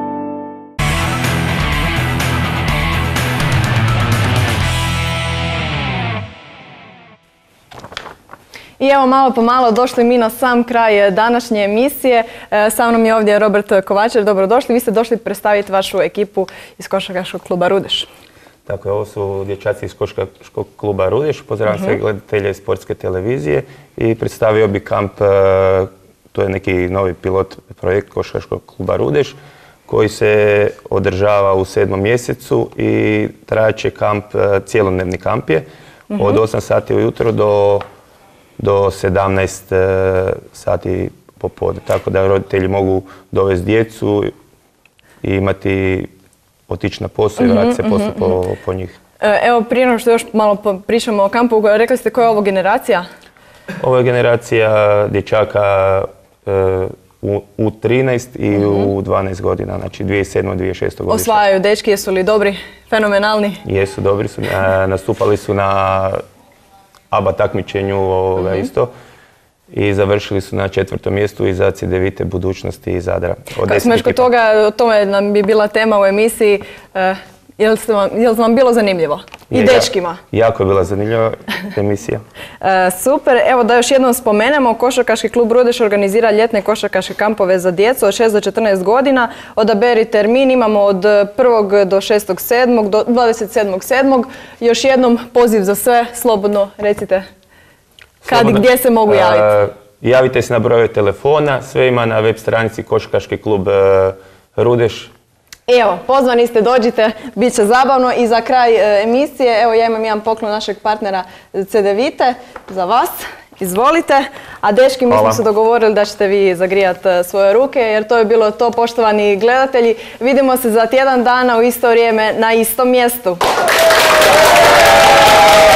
I evo, malo po malo došli mi na sam kraj današnje emisije. Sa mnom je ovdje Robert Kovačev. Dobrodošli. Vi ste došli predstaviti vašu ekipu iz Košarkaškog kluba Rudeš. Tako je, ovo su dječaci iz Košarkaškog kluba Rudeš. Pozdravljam sve gledatelje iz Sportske televizije i predstavio bi kamp, to je neki novi pilot projekt Košarkaškog kluba Rudeš koji se održava u 7. mjesecu i trajaće kamp, cijelodnevni kamp je od 8 sati ujutro do 17 sati popodne. Tako da roditelji mogu dovesti djecu i otići na posao i vratiti se poslije po njih. Evo, prije nego što još malo pričamo o kampu, rekli ste koja je ovo generacija? Ovo je generacija dječaka u 13 i u 12 godina, znači 2007. 2006. godište. Osvajaju dečki, jesu li dobri, fenomenalni? Jesu, dobri su, nastupali su na ABA takmičenju isto i završili su na 4. mjestu iz AC Devite budućnosti iz Zadra. Kad smo još kod toga, o tome nam bi bila tema u emisiji, je li vam bilo zanimljivo? I dečkima? Jako je bila zanimljiva emisija. Super, evo da još jednom spomenemo, Košarkaški klub Rudeš organizira ljetne košarkaške kampove za djecu od 6 do 14 godina. Odaberi termin, imamo od 1. do 6.7. do 27.7. Još jednom poziv za sve, slobodno recite kad i gdje se mogu javiti. Javite se na brojeve telefona, sve ima na web stranici Košarkaški klub Rudeš. Evo, pozvani ste, dođite, bit će zabavno. I za kraj emisije, evo ja imam jedan poklon našeg partnera CDVite za vas. Izvolite. A dečki, mi smo se dogovorili da ćete vi zagrijati svoje ruke, jer to je bilo to, poštovani gledatelji. Vidimo se za tjedan dana u isto vrijeme na istom mjestu.